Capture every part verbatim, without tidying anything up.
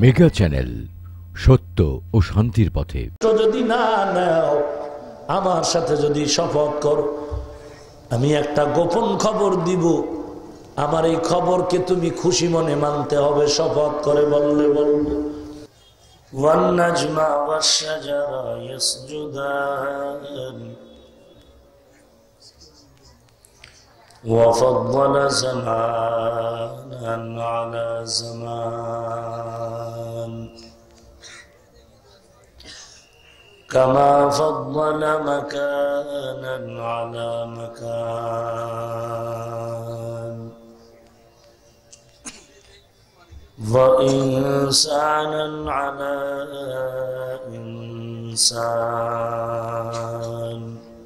Mega channel, সত্য ও শান্তির পথে। যদি না নাও, আমার সাথে যদি শপথ করো, আমি একটা গোপন খবর দিব, আমার এই খবরকে তুমি খুশি মনে মানতে হবে। শপথ করে বললে বলবো ওয়ান-নাজমা ওয়াশ-শাজারা ইয়াসজুদান وفضل زمانا على زمان كما فضل مكانا على مكان وإنسانا على إنسان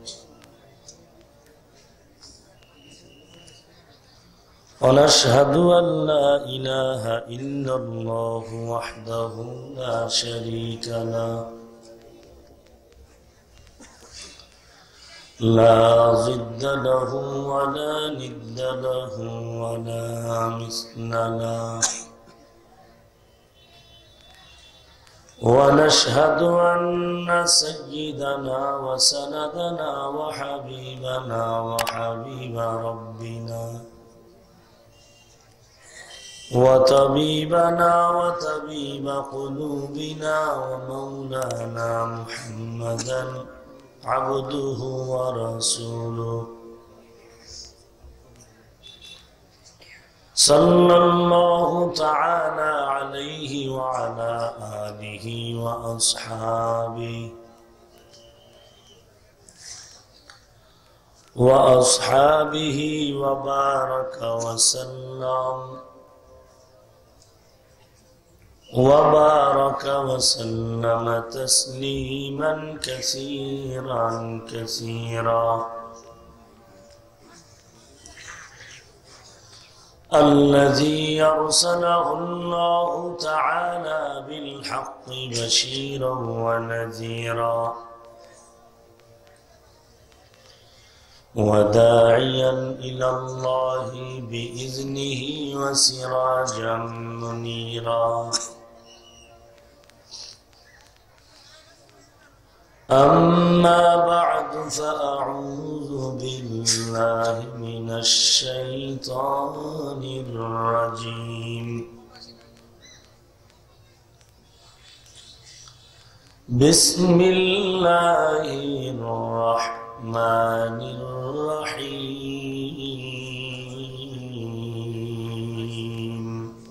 ونشهد أن لا إله إلا الله وحده لا شريك له لا ضد له ولا ند له ولا مثل له ونشهد أن سيدنا وسندنا وحبيبنا وحبيب ربنا وطبيبنا وطبيب قلوبنا ومولانا محمدا عبده ورسوله صلى الله تعالى عليه وعلى آله وأصحابه وأصحابه وبارك وسلم وبارك وسلم تسليما كثيرا كثيرا الذي أرسله الله تعالى بالحق بشيرا ونذيرا وداعيا إلى الله بإذنه وسراجا منيرا أما بعد فأعوذ بالله من الشيطان الرجيم بسم الله الرحمن الرحيم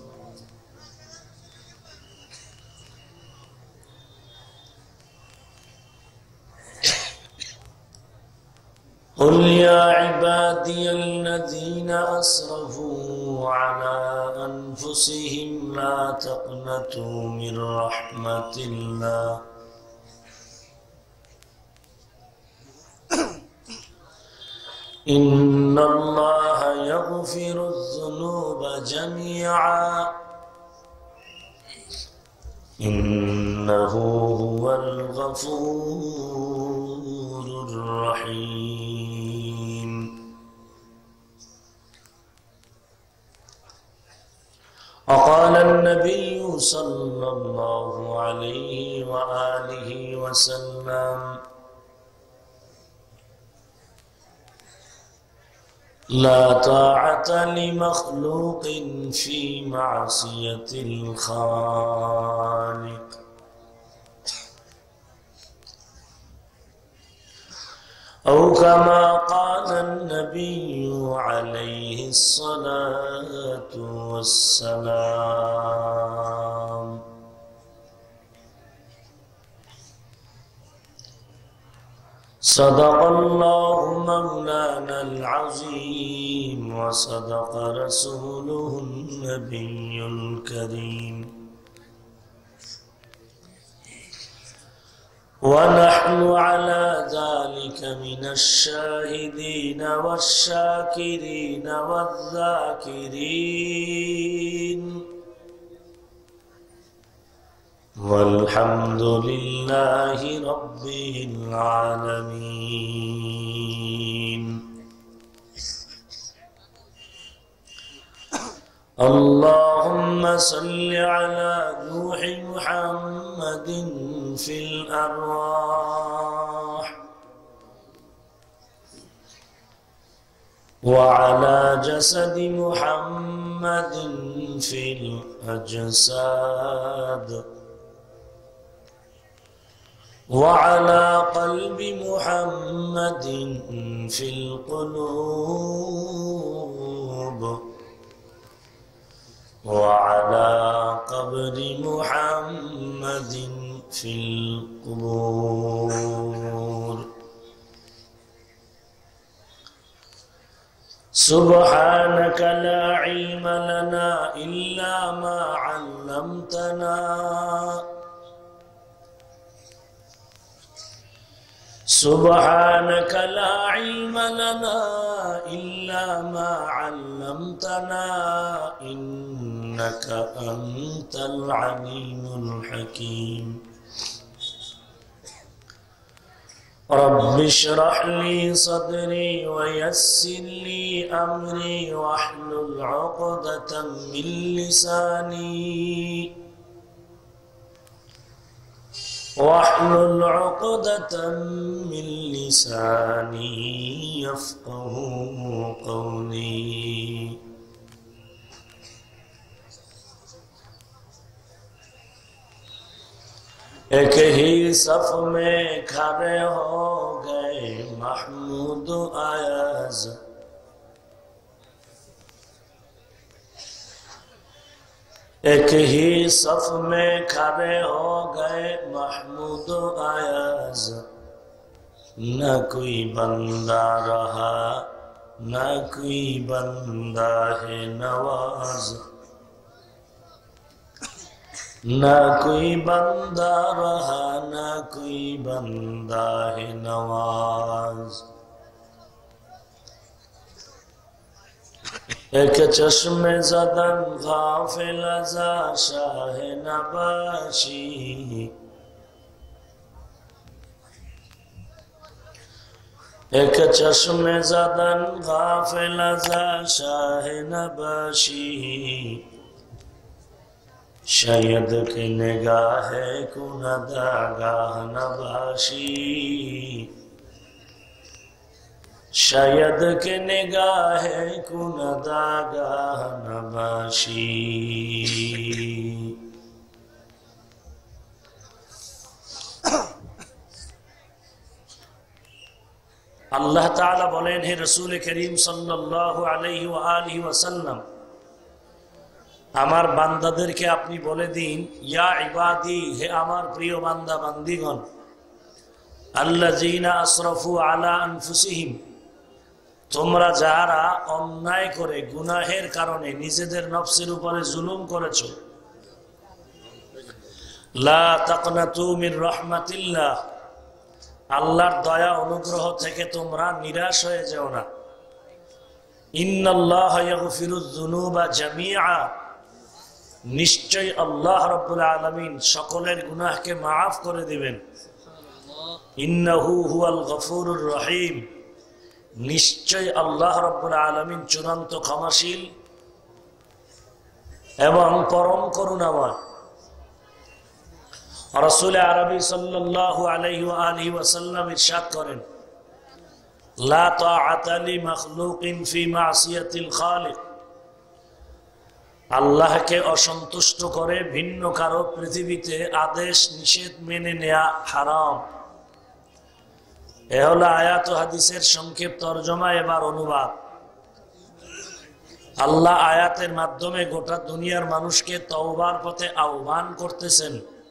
قل يا عبادي الذين أسرفوا على أنفسهم لا تقنطوا من رحمة الله إن الله يغفر الذنوب جميعا إنه هو الغفور الرحيم وقال النبي صلى الله عليه وآله وسلم لا طاعة لمخلوق في معصية الخالق أو كما قال النبي عليه الصلاة والسلام صدق الله مولانا العظيم وصدق رسوله النبي الكريم ونحن على ذلك من الشاهدين والشاكرين والذاكرين والحمد لله رب العالمين اللهم صل على روح محمد في الأرواح وعلى جسد محمد في الأجساد وعلى قلب محمد في القلوب وعلى قبر محمد في القبور سبحانك لا علم لنا إلا ما علمتنا سبحانك لا علم لنا إلا ما علمتنا إنك أنت العليم الحكيم رب اشرح لي صدري ويسر لي أمري واحلل عقدة من لساني واحلل عقدة من لساني يفقه قولي एक ही सफ में खड़े हो गए महमूद आयाज एक ही सफ में खड़े हो गए महमूद आयाज न कोई बंदा रहा न कोई बंदा है नवाज न कोई बंदा रहा न कोई बंदा है नवाज एक चश्मे ज़दन गाफिल ज़ा शाह नबाशी एक चश्मे ज़दन गाफिल ज़ा शाह नबाशी शायद की निगाह कुनदागाह नबाशी शायद के निगाह कुनदागाह नबाशी अल्लाह ताला बोलेन हे रसूल करीम सल्लल्लाहु अलैहि व आलिहि वसल्लम আমার বান্দাদেরকে আপনি বলে দিন ইয়া ইবাদি হে আমার প্রিয় বান্দা বান্দীগণ আল্লাযীনা আসরাফু আলা আনফুসিহিম তোমরা যারা অন্যায় করে গুনাহের কারণে নিজেদের নফসের উপরে জুলুম করেছো লা তাকনাতু মির রাহমাতিল্লাহ আল্লাহর দয়া অনুগ্রহ থেকে তোমরা নিরাশ হয়ে যেও না ইন্নাল্লাহা ইয়াগফিরুয যুনুবা জামিআ নিশ্চয় আল্লাহ রাব্বুল আলামিন সকলের গুনাহকে maaf করে দিবেন ইন্নাহু হুয়াল গফুরুর রহিম নিশ্চয় আল্লাহ রাব্বুল আলামিন চূড়ান্ত ক্ষমাশীল এবং পরম করুণাময় রাসূল আরবী সাল্লাল্লাহু আলাইহি ওয়া আলিহি ওয়াসাল্লাম ইরশাদ করেন লা তাআতা লি মাখলুকিন ফি মাসিয়াতিল খালিক আল্লাহকে অসন্তুষ্ট করে ভিন্ন কারো পৃথিবীতে আদেশ নিষেধ মেনে নেওয়া হারাম এ হলো আয়াত ও হাদিসের সংক্ষেপ তরজমা এবার অনুবাদ আল্লাহ আয়াতের মাধ্যমে গোটা দুনিয়ার মানুষকে তওবার পথে আহ্বান করতেছেন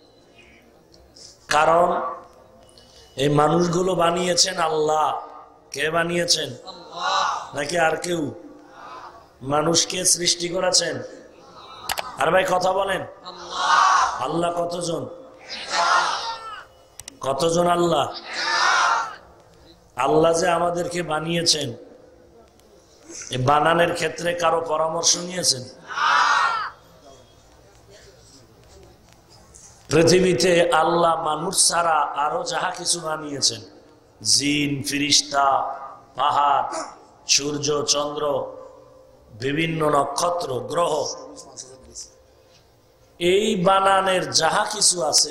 কারণ এই মানুষগুলো বানিয়েছেন আল্লাহ কে বানিয়েছেন আল্লাহ নাকি আর কেউ মানুষকে সৃষ্টি করেছেন আর ভাই কথা বলেন আল্লাহ আল্লাহ কতজন কতজন আল্লাহ আল্লাহ যে আমাদেরকে বানিয়েছেন এই বানানোর ক্ষেত্রে কারো পরামর্শ নিয়েছেন পৃথিবীতে আল্লাহ মানুষ ছাড়া আরো যাহা কিছু বানিয়েছেন জিন ফিরিস্তা পাহাড় সূর্য চন্দ্র বিভিন্ন নক্ষত্র গ্রহ, এই বানানের যাহা কিছু আছে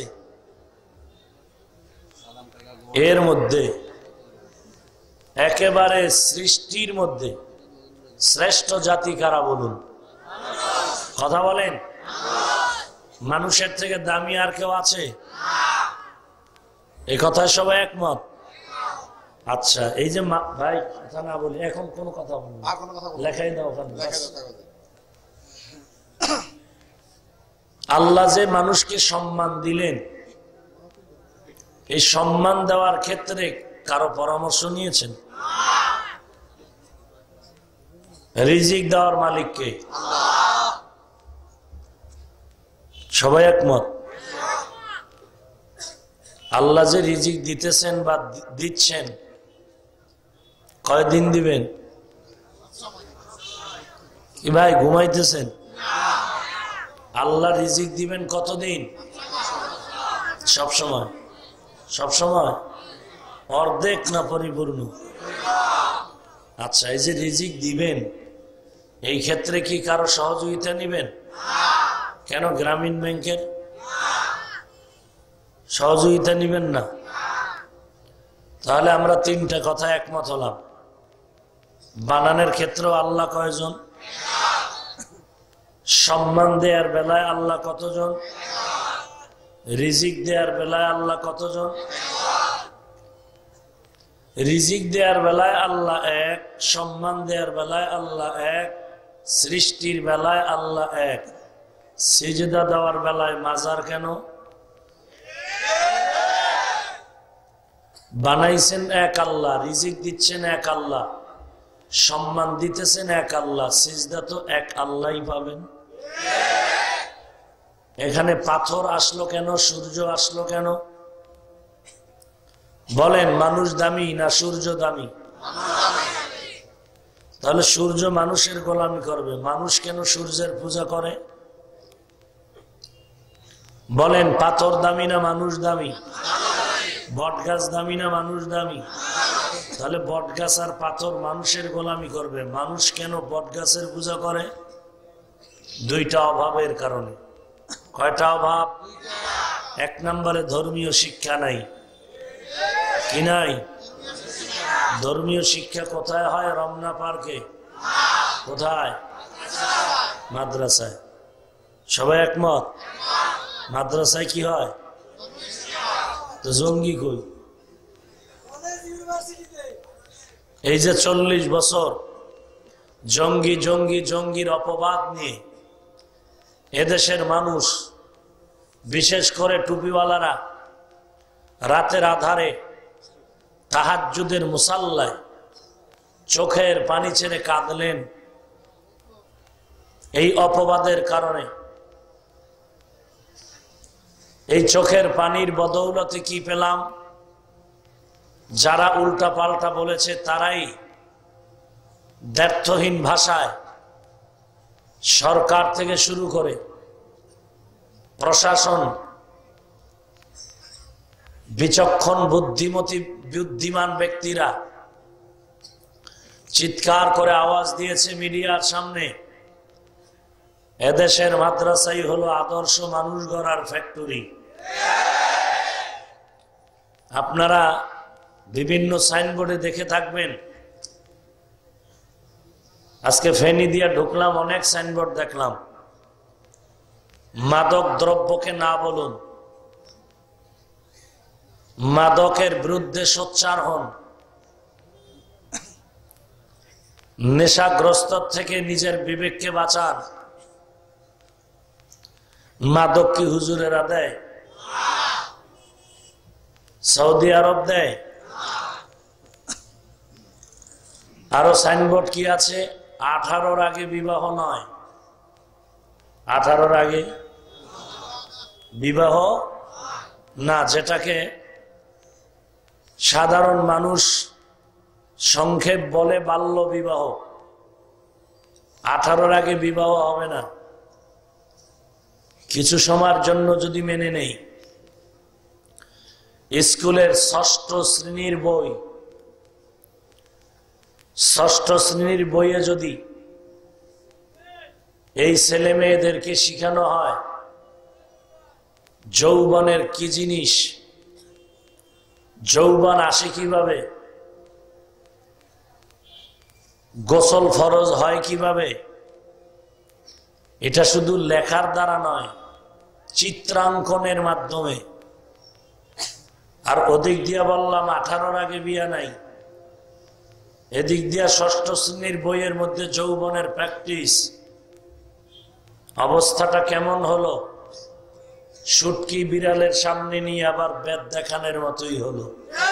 এর মধ্যে একেবারে সৃষ্টির মধ্যে শ্রেষ্ঠ জাতি কারা বলুন? কথা বলেন। মানুষের থেকে দামি আর কেউ আছে? এই কথায় সবাই একমত? আচ্ছা, এই যে ভাই কথা না বলি, এখন কোন কথা বলুন, লেখাই দাও ওখানে। আল্লাহ যে মানুষকে সম্মান দিলেন, এই সম্মান দেওয়ার ক্ষেত্রে কারো পরামর্শ নিয়েছেন? রিজিক দেওয়ার মালিককে সবাই একমত? আল্লাহ যে রিজিক দিতেছেন বা দিচ্ছেন, কয়দিন দিবেন? কি ভাই ঘুমাইতেছেন? আল্লাহ রিজিক দিবেন কতদিন? সব সময়? সব সময়? অর্ধেক না পরিপূর্ণ? আচ্ছা, এই যে রিজিক দিবেন, এই ক্ষেত্রে কি কারো সহযোগিতা নিবেন? কেন গ্রামীণ ব্যাংকের সহযোগিতা নিবেন না? তাহলে আমরা তিনটা কথা একমত হলাম। বানানের ক্ষেত্রেও আল্লাহ কয়জন? সম্মান দেওয়ার বেলায় আল্লাহ কতজন? রিজিক দেওয়ার বেলায় আল্লাহ কতজন? রিজিক দেওয়ার বেলায় আল্লাহ এক, সম্মান দেওয়ার বেলায় আল্লাহ এক, সৃষ্টির বেলায় আল্লাহ এক। সিজদা দেওয়ার বেলায় মাজার কেন? বানাইছেন এক আল্লাহ, রিজিক দিচ্ছেন এক আল্লাহ, সম্মান দিতেছেন এক আল্লাহ, সিজদা তো এক আল্লাহই পাবেন। এখানে পাথর আসলো কেন? সূর্য আসলো কেন? বলেন, মানুষ দামি না সূর্য দামি? তাহলে সূর্য মানুষের গোলামি করবে, মানুষ কেন সূর্যের পূজা করে? বলেন, পাথর দামি না মানুষ দামি? বট গাছ দামি না মানুষ দামি? তাহলে বট গাছ আর পাথর মানুষের গোলামি করবে, মানুষ কেন বট গাছের পূজা করে? দুইটা অভাবের কারণে। কয়টা অভাব? এক নম্বরে ধর্মীয় শিক্ষা নাই। কি নাই? ধর্মীয় শিক্ষা কোথায় হয়? রমনা পার্কে। কোথায়? মাদ্রাসায়। সবাই একমত? মাদ্রাসায় কি হয়? তো জঙ্গি কই? এই যে চল্লিশ বছর জঙ্গি জঙ্গি জঙ্গির অপবাদ নিয়ে এদেশের মানুষ, বিশেষ করে টুপিওয়ালারা, রাতের আধারে তাহাজ্জুদের মুসাল্লায় চোখের পানি ছেড়ে কাঁদলেন এই অপবাদের কারণে। এই চোখের পানির বদৌলতে কি পেলাম? যারা উল্টা পাল্টা বলেছে তারাই দ্ব্যর্থহীন ভাষায় সরকার থেকে শুরু করে প্রশাসন, বিচক্ষণ বুদ্ধিমতী বুদ্ধিমান ব্যক্তিরা চিৎকার করে আওয়াজ দিয়েছে মিডিয়ার সামনে, এদেশের মাদ্রাসাই হলো আদর্শ মানুষ গড়ার ফ্যাক্টরি। আপনারা বিভিন্ন সাইনবোর্ডে দেখে থাকবেন। আজকে ফেনী দিয়া ঢুকলাম, অনেক সাইনবোর্ড দেখলাম, মাদক দ্রব্যকে না বলুন, মাদকের বিরুদ্ধে সোচ্চার হন, নেশাগ্রস্ত থেকে নিজের বিবেককে বাঁচান। মাদক কি হুজুরেরা দেয়? সৌদি আরব দেয়? আরো সাইনবোর্ড কি আছে? আঠারোর আগে বিবাহ নয়। আঠারোর আগে বিবাহ না, যেটাকে সাধারণ মানুষ সংক্ষেপ বলে বাল্য বিবাহ। আঠারোর আগে বিবাহ হবে না। কিছু সময়ের জন্য যদি মেনে নেই, স্কুলের ষষ্ঠ শ্রেণীর বই, ষষ্ঠ শ্রেণীর বইয়ে যদি এই ছেলে মেয়েদেরকে শিখানো হয় যৌবনের কি জিনিস, যৌবন আসে কিভাবে, গোসল ফরজ হয় কিভাবে। এটা শুধু লেখার দ্বারা নয়, চিত্রাঙ্কনের মাধ্যমে। আর ওদিক দিয়া বললাম আঠারোর আগে বিয়া নাই, এদিক দিয়া ষষ্ঠ শ্রেণীর বইয়ের মধ্যে যৌবনের প্র্যাকটিস। অবস্থাটা কেমন হলো? শুটকি বিড়ালের সামনে নিয়ে আবার বেদ দেখানোর মতোই হলো।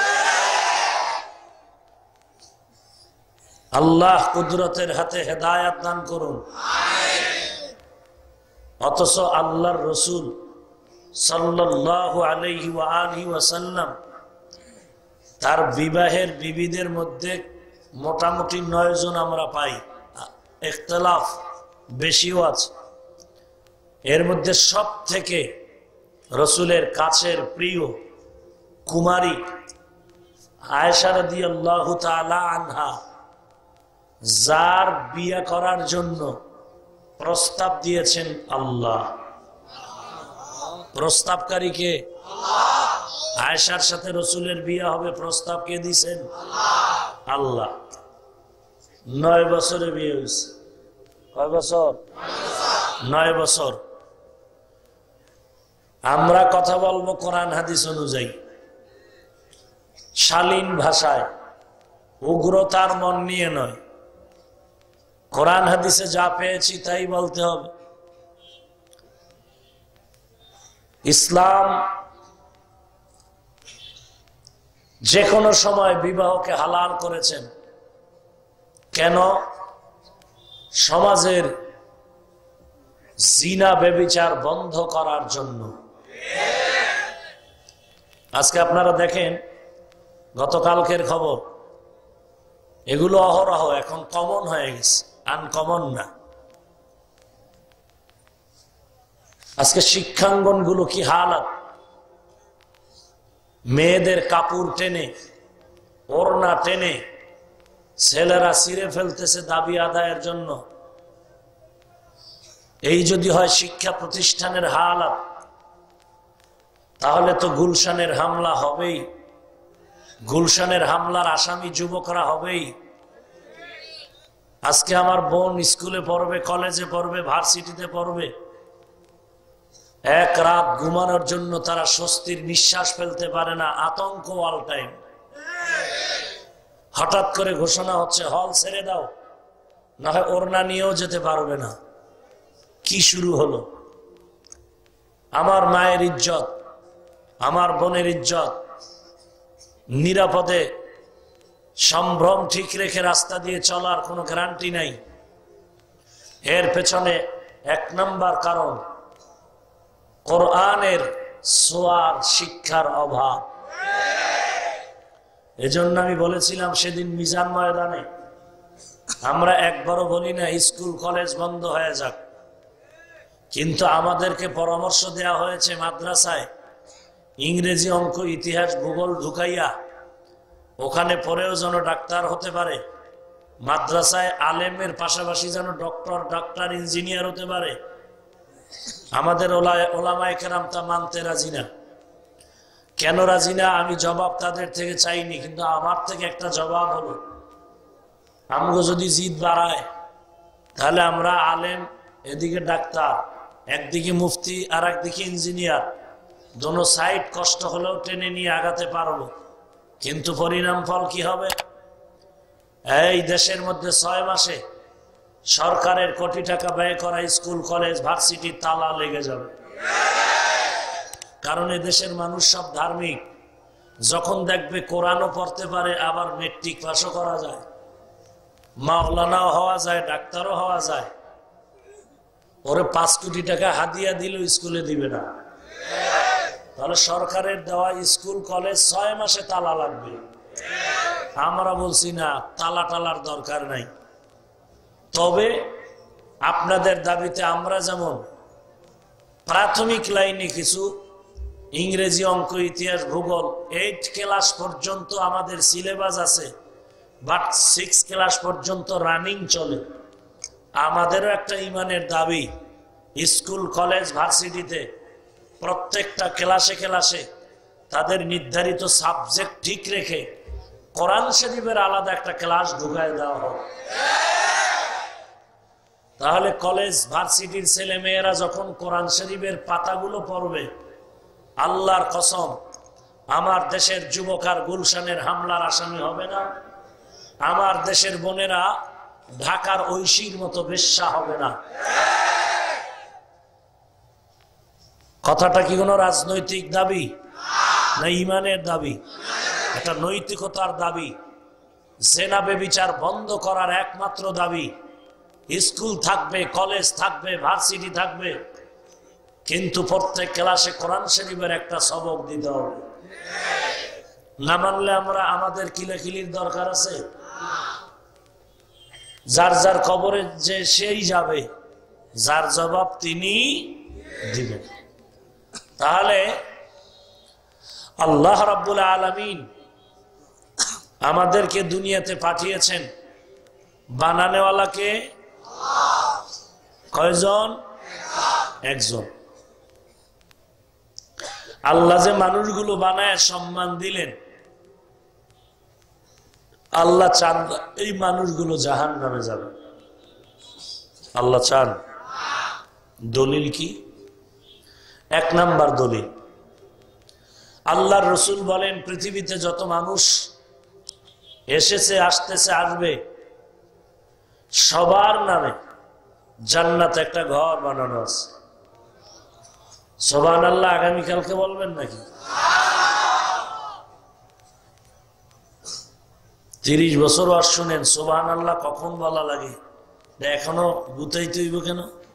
আল্লাহ কুদরতের হাতে হেদায়াত দান করুন। অথচ আল্লাহর রসুল সাল্লাল্লাহু আলাইহি ওয়া আলিহি ওয়াসাল্লাম তার বিবাহের বিবিদের মধ্যে মোটামুটি নয় জন আমরা পাই, ইখতিলাফ বেশিও আছে। এর মধ্যে সব থেকে রসুলের কাছের প্রিয় কুমারী আয়েশা রাদিয়াল্লাহু তাআলা আনহা, যার বিয়ে করার জন্য প্রস্তাব দিয়েছেন আল্লাহ। প্রস্তাবকারীকে আয়েশার সাথে রসুলের বিয়ে হবে, প্রস্তাব কে দিয়েছেন? আল্লাহ। নয় বছরে বিয়ে হয়েছে। কয় বছর? নয় বছর। আমরা কথা বলবো কোরআন হাদিস অনুযায়ী, শালীন ভাষায়, উগ্রতার মন নিয়ে নয়। কোরআন হাদিসে যা পেয়েছি তাই বলতে হবে। ইসলাম যে কোনো সময় বিবাহকে হালাল করেছেন। কেন? সমাজের জিনা ব্যভিচার বন্ধ করার জন্য। আজকে আপনারা দেখেন, গতকালকের খবর, এগুলো অহরহ এখন কমন হয়ে গেছে, আনকমন না। আজকে শিক্ষাঙ্গন গুলো কি হালাত, মেয়েদের কাপড় টেনে, ওড়না টেনে ছেলেরা ছিঁড়ে ফেলতেছে দাবি আদায়ের জন্য। এই যদি হয় শিক্ষা প্রতিষ্ঠানের হালাত, তাহলে তো গুলশানের হামলা হবেই, গুলশানের হামলার আসামি যুবকরা হবেই। আজকে আমার বোন স্কুলে পড়বে, কলেজে পড়বে, ভার্সিটিতে পড়বে, এক রাত ঘুমানোর জন্য তারা স্বস্তির নিঃশ্বাস ফেলতে পারে না, আতঙ্ক অল টাইম। হঠাৎ করে ঘোষণা হচ্ছে হল ছেড়ে দাও, না হয় ওড়না নিয়েও যেতে পারবে না। কি শুরু হলো? আমার মায়ের ইজ্জত, আমার বোনের ইজ্জত, নিরাপদে সম্ভ্রম ঠিক রেখে রাস্তা দিয়ে চলার কোনো গ্যারান্টি নাই। এর পেছনে এক নাম্বার কারণ কোরআনের সোয়ার শিক্ষার অভাব। এজন্য আমি বলেছিলাম সেদিন মিজান ময়দানে, আমরা একবারও বলি না স্কুল কলেজ বন্ধ হয়ে যাক, কিন্তু আমাদেরকে পরামর্শ দেয়া হয়েছে মাদ্রাসায় ইংরেজি, অঙ্ক, ইতিহাস, ভূগোল ঢুকাইয়া ওখানে পড়েও যেন ডাক্তার হতে পারে, মাদ্রাসায় আলেমের পাশাপাশি যেন ডক্টর, ডাক্তার, ইঞ্জিনিয়ার হতে পারে। আমাদের ওলামায়ে কেরাম তা মানতে রাজি না। কেন রাজি না আমি জবাব তাদের থেকে চাইনি, কিন্তু আমার থেকে একটা জবাব হলো, আমগো যদি জিদ বাড়ায় তাহলে আমরা আলেম, এদিকে ডাক্তার, একদিকে মুফতি আর একদিকে ইঞ্জিনিয়ার, দোনো সাইড কষ্ট হলেও টেনে নিয়ে আগাতে পারবো। কিন্তু পরিণাম ফল কি হবে? এই দেশের মধ্যে ছয় মাসে সরকারের কোটি টাকা ব্যয় করা স্কুল, কলেজ, ভার্সিটির তালা লেগে যাবে। কারণ এ দেশের মানুষ সব ধার্মিক। যখন দেখবে কোরআনও পড়তে পারে, আবার মেট্রিক পাসও করা যায়, মাওলানাও হওয়া যায়, ডাক্তারও হওয়া যায়, ওরে পাঁচ কোটি টাকা হাদিয়া দিল স্কুলে দিবে না। তাহলে সরকারের দেওয়া স্কুল, কলেজ ছয় মাসে তালা লাগবে। আমরা বলছি না, তালা টালার দরকার নাই। তবে আপনাদের দাবিতে আমরা যেমন প্রাথমিক লাইনে কিছু ইংরেজি, অঙ্ক, ইতিহাস, ভূগোল এইট ক্লাস পর্যন্ত আমাদের সিলেবাস আছে, বাট সিক্স ক্লাস পর্যন্ত রানিং চলে। আমাদেরও একটা ইমানের দাবি, স্কুল কলেজ ভার্সিটিতে প্রত্যেকটা ক্লাসে ক্লাসে তাদের নির্ধারিত সাবজেক্ট ঠিক রেখে কোরআন শরীফের আলাদা একটা ক্লাস ঢুকায় দেওয়া হোক। তাহলে কলেজ ভার্সিটির ছেলে মেয়েরা যখন কোরআন শরীফের পাতাগুলো পড়বে, আল্লাহর কসম আমার দেশের যুবক আর গুলশানের হামলার আসামি হবে না, আমার দেশের বোনেরা ঢাকার ঐশীর মতো বেশ্যা হবে না। কথাটা কি কোনো রাজনৈতিক দাবি না ইমানের দাবি? এটা নৈতিকতার দাবি। জেনা বেবিচার বন্ধ করার একমাত্র দাবি। স্কুল থাকবে, কলেজ থাকবে, ভার্সিটি থাকবে, কিন্তু প্রত্যেক ক্লাসে কোরআন শরীফের একটা সবক দিতে হবে। না মানলে আমরা আমাদের কিলাকিলির দরকার আছে। যার যার কবরে যে সেই যাবে, যার জবাব তিনি দিবেন। তাহলে আল্লাহ রাব্বুল আলামিন আমাদেরকে দুনিয়াতে পাঠিয়েছেন, বানানেওয়ালাকে কয়জন? একজন। আল্লাহ যে মানুষগুলো বানায় সম্মান দিলেন, আল্লাহ চান এই মানুষগুলো জাহান্নামে যাবে। আল্লাহ চান। দলিল কি? এক নাম্বার দলিল, আল্লাহর রসুল বলেন পৃথিবীতে যত মানুষ এসেছে, আসতেছে, আসবে, সবার নামে জান্নাতে একটা ঘর বানানো আছে। সুবহানাল্লাহ। আগামীকালকে বলবেন নাকি? তিরিশ বছর আর শুনেন সুবহানাল্লাহ কখন বলা লাগে, এখনো গুতাইতে হইব কেন?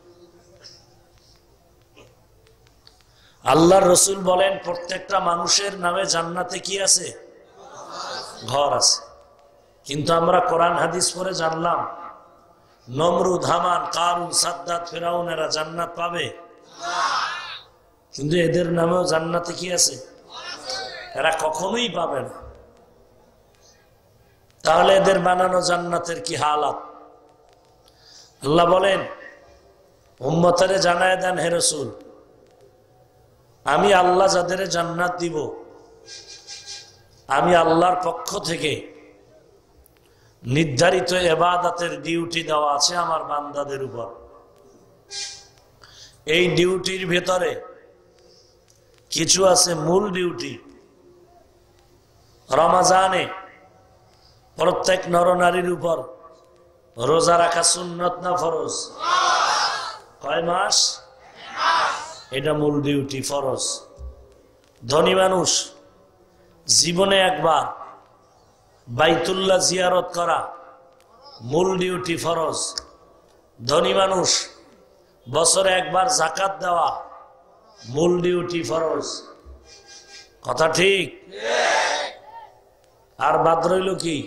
আল্লাহর রসুল বলেন প্রত্যেকটা মানুষের নামে জান্নাতে কি আছে? ঘর আছে। কিন্তু আমরা কোরআন হাদিস পড়ে জানলাম নমরুদ, হামান, কারুন, সাদ্দাত, ফেরাউন এরা জান্নাত পাবে, কিন্তু এদের নামেও জান্নাতে কি আছে? এরা কখনোই পাবে না। তাহলে এদের বানানো জান্নাতের কি হালাত? আল্লাহ বলেন উম্মতেরে জানায় দেন হে রাসূল, আমি আল্লাহ যাদের জান্নাত দিব, আমি আল্লাহর পক্ষ থেকে নির্ধারিত ইবাদতের ডিউটি দেওয়া আছে আমার বান্দাদের উপর। এই ডিউটির ভেতরে কিছু আছে মূল ডিউটি। রমাজানে প্রত্যেক নরনারীর উপর রোজা রাখা সুন্নত না ফরজ? কয় মাস? এটা মূল ডিউটি, ফরজ। ধনী মানুষ জীবনে একবার বাইতুল্লাহ জিয়ারত করা মূল ডিউটি, ফরজ। ধনী মানুষ বছরে একবার যাকাত দেওয়া মূল ডিউটি, ফরজ। কথা ঠিক? আর বাদ রইল কি?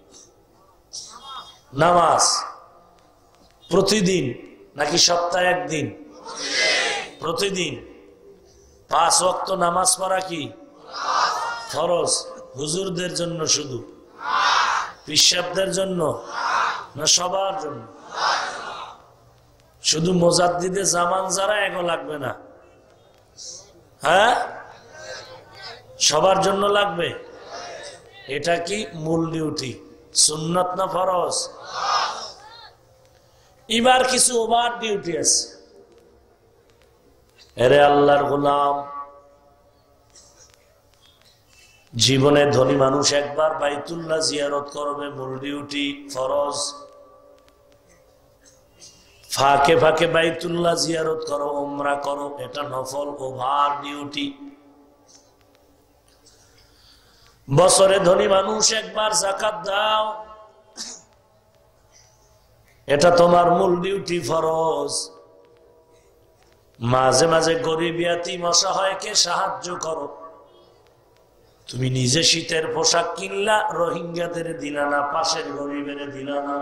নামাজ। প্রতিদিন নাকি সপ্তাহে একদিন? প্রতিদিন। পাঁচ ওয়াক্ত নামাজ পড়া কি ফরজ? হুজুরদের জন্য শুধু? পিশাবদের জন্য না সবার জন্য? শুধু মুজাদ্দিদে জামান যারা এগো লাগবে না, হ্যাঁ সবার জন্য লাগবে। এটা কি মূল ডিউটি, সুন্নত না ফরজ? এবার কিছু ওভার ডিউটি আছে। এরে আল্লাহর গোলাম, জীবনে ধনী মানুষ একবার বাইতুল্লাহ জিয়ারত করবে, মূল ডিউটি, ফরজ। ফাঁকে ফাঁকে বাইতুল্লাহ জিয়ারত করো, উমরা করো, এটা নফল, ওভার ডিউটি। বছরে ধনী মানুষ একবার যাকাত দাও, এটা তোমার মূল ডিউটি, ফরজ। মাঝে মাঝে গরিব ইয়াতীম অসহায়কে সাহায্য করো। তুমি নিজে শীতের পোশাক কিনলা, রোহিঙ্গাদের দিলা না, পাশের গরিবের দিলা না।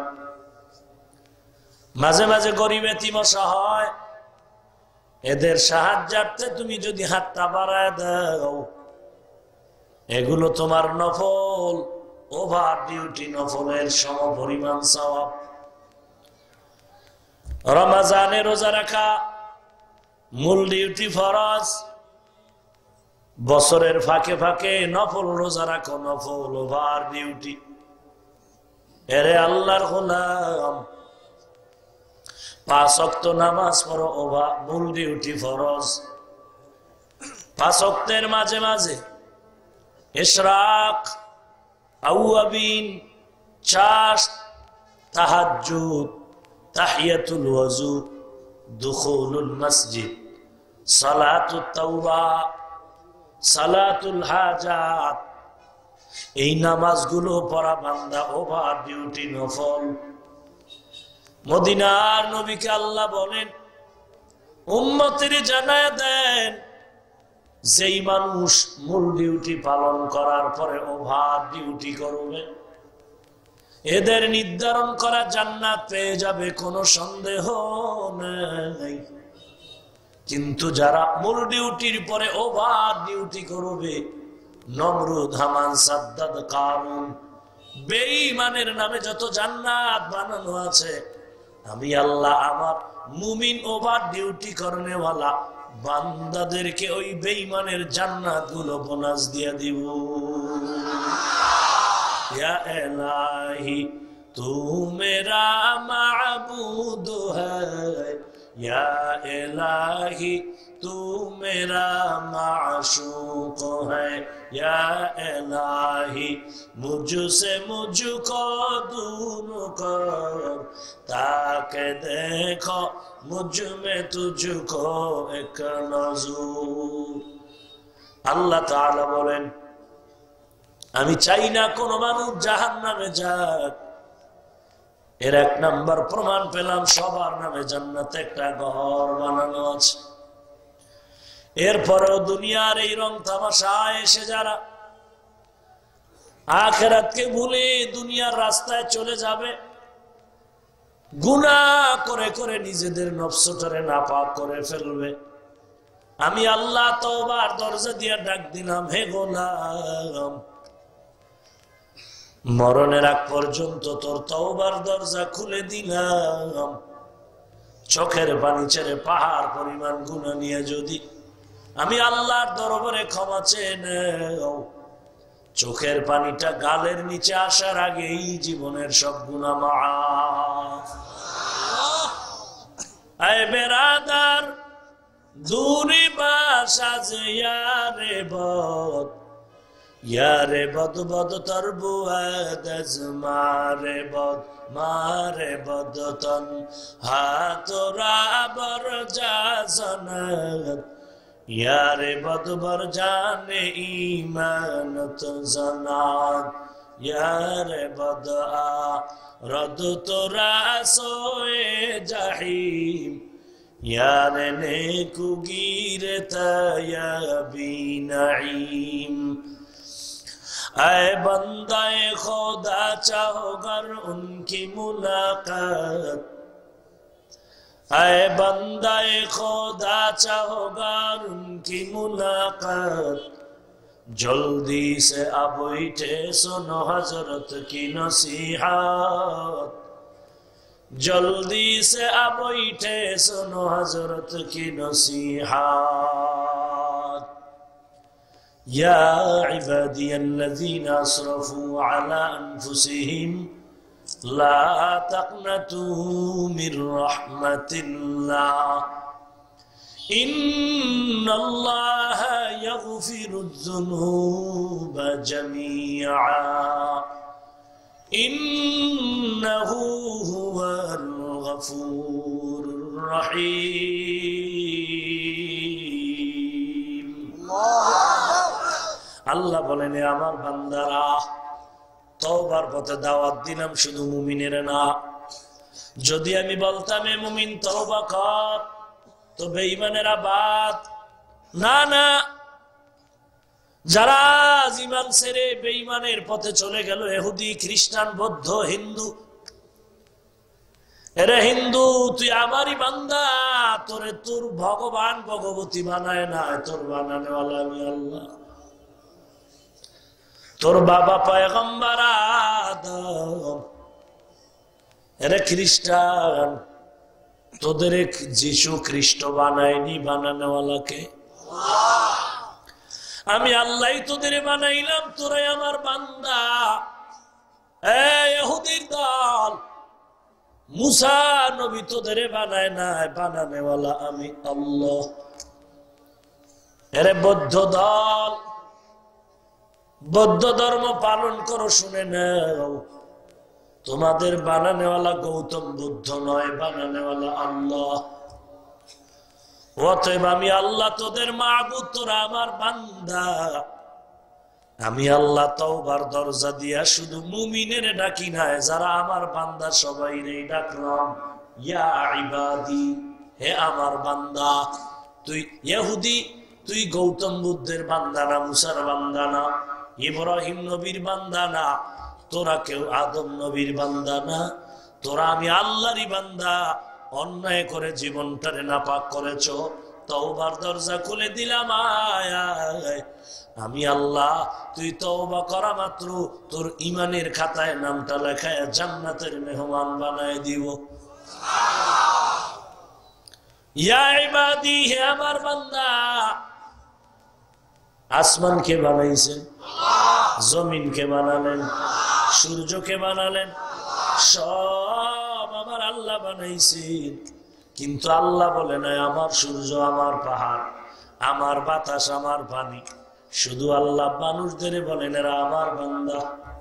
মাঝে মাঝে গরিব ইয়াতীম অসহায় এদের সাহায্যার্থে তুমি যদি হাতটা বাড়ায় দাও, এগুলো তোমার নফল, ওভার ডিউটি, নফলের সমপরিমাণ সওয়াব। রমজানে রোজা রাখা মূল ডিউটি ফরজ, বছরের ফাঁকে ফাঁকে নফল রোজা রাখো, নফল ওভার ডিউটি। এরে আল্লাহর গোলাম, পাঁচ ওয়াক্ত নামাজ পড়ো, ওভার মূল ডিউটি ফরজ। পাঁচ ওয়াক্তের মাঝে মাঝে ইশরাক, আওয়াবিন, চাষ, তাহাজ্জুদ, তাহিয়াতুল ওযু, দুখুলুল মসজিদ, সালাতুত তাওবা, সালাতুল হাজাত, এই নামাজগুলো পড়া বান্দা ওভার ডিউটি নফল। মদিনার নবীকে আল্লাহ বলেন, উম্মতের জানায়া দেন, যেই মানুষ মূল ডিউটি পালন করার পরে ওভার ডিউটি করবে, এদের নির্ধারণ করা জান্নাত পেয়ে যাবে, কোনো সন্দেহ নেই। কিন্তু যারা মূল ডিউটির পরে ওভার ডিউটি করবে, নমরুদ, হামান, সাদ্দাদ, কারুন, বেঈমানের নামে যত জান্নাত বানানো আছে, আমি আল্লাহ আমার মুমিন ওভার ডিউটি করনেওয়ালা বান্দাদেরকে ওই বেঈমানের জান্নাত গুলো বোনাস দিয়ে দিব। ইয়া ইলাহি তু মেরা মাবুদ হ্যায়, ইয়া ইলাহি তু মেরা মাশূক হ্যায়, ইয়া ইলাহি মুঝসে মুঝকো दूर कर, ताके देखो मुझ में तुझको एक नजर। আল্লাহ তাআলা বলেন, আমি চাই না কোন মানুষ জাহান্নামে যাক। এর এক নাম্বার প্রমাণ পেলাম, সবার নামে জান্নাতে একটা ঘর বানানো আছে। এরপরেও দুনিয়ার এই রং তামাশায় এসে যারা আখিরাতকে ভুলে দুনিয়ার রাস্তায় চলে যাবে, গুনাহ করে করে নিজেদের নফসটারে নাপাক করে ফেলবে, আমি আল্লাহ তওবার দরজা দিয়ে ডাক দিলাম, হে গোলাম, মরণের আগ পর্যন্ত তোর তওবার দরজা খুলে দিলাম। চোখের পানি ছেড়ে পাহাড় পরিমাণ গুনাহ নিয়ে যদি আমি আল্লাহর দরবারে ক্ষমা চেয়ে নেও, চোখের পানিটা গালের নিচে আসার আগেই জীবনের সব গুনাহ মাফ। আয় বেরাদার দূরি বাসা যে ইয়ারে বদ, ইয়ারে বদ বদ তর বুয়াদ মারে বদ, মারে বদ তন হাতরা বর জাসনত, ইয়ারে বদবর জানে ঈমানত জানাত, ইয়ারে বদ আ রদ তোরা সোয়ে জাহিম, ইয়ারে নেকু গিরে তায়াবি নাঈম। ऐ बंदाए खुदा चाहो गर उनकी मुलाकात, ऐ बंदाए खुदा चाहो गर उनकी मुलाकात, जल्दी से अब उठे सुनो हजरत की नसीहत, जल्दी से अब उठे सुनो हजरत की नसीहत। या इबादी अल्लज़ीना असरफू अला अनफुसिहिम ला तक़नतू मिन रहमतिल्लाह, इन्नल्लाह यग़फ़िरुज़्ज़ुनूब जमीआ, इन्नहु हुवल गफ़ूरुर रहीम। আল্লাহ বলেন, আমার বান্দারা, তওবার পথে দাওয়াত দিলাম শুধু মুমিনের না। যদি আমি বলতাম এ মুমিন তওবা কর, তো বেঈমানেরা বাদ না না, যারা ঈমান ছেড়ে বেঈমানের পথে চলে গেল, ইহুদি, খ্রিস্টান, বৌদ্ধ, হিন্দু, এরে হিন্দু তুই আমারই বান্দা, তোরে তোর ভগবান ভগবতী বানায় না, তোর বানানেওয়ালা আমি আল্লাহ। তোর বাবা পয়গম্বর আদম, এরে খ্রিস্টান তোদের যিশু খ্রিস্ট বানায়নি, বানানোওয়ালাকে আমি আল্লাহ তোদের বানাইলাম, তোরাই আমার বান্দা। ইহুদির দল, মুসা নবী তোদের বানায় না, বানানোওয়ালা আমি আল্লাহ। এরে বৌদ্ধ দল, বৌদ্ধ ধর্ম পালন করো, শুনে নাও, তোমাদের বানানোওয়ালা গৌতম বুদ্ধ নয়, বানানোওয়ালা আল্লাহ। অতএব আমি আল্লাহ তোদের মাবুদ, তোরা আমার বান্দা। আমি আল্লাহ তওবার দরজা দিয়া শুধু মুমিনের ডাকি নাই, যারা আমার বান্দা সবাই রে ডাকলাম, ইয়া ইবাদি, হে আমার বান্দা। তুই ইহুদি, তুই গৌতম বুদ্ধের বান্দা না, মুসার বান্দা না, ইব্রাহিম নবীর বান্দা না, তোরা কেউ আদম নবীর বান্দা না, তোরা আমি আল্লাহরই বান্দা। অন্যায় করে জীবনটারে নাপাক করেছ, তওবার দরজা খুলে দিলাম, আয় আয়। আমি আল্লাহ, তুই তওবা করা মাত্র তোর ইমানের খাতায় নামটা লেখায় জান্নাতের মেহমান বানায় দিব। ইয়া ইবাদি, হে আমার বান্দা। আসমানকে বানাইছেন, জমিনকে বানালেন, সূর্যকে বানালেন, সব আমার আল্লাহ বানাইছেন। কিন্তু আল্লাহ বলে নাই আমার সূর্য, আমার পাহাড়, আমার বাতাস, আমার পানি। শুধু আল্লাহ মানুষদের বলেন এরা আমার বান্দা।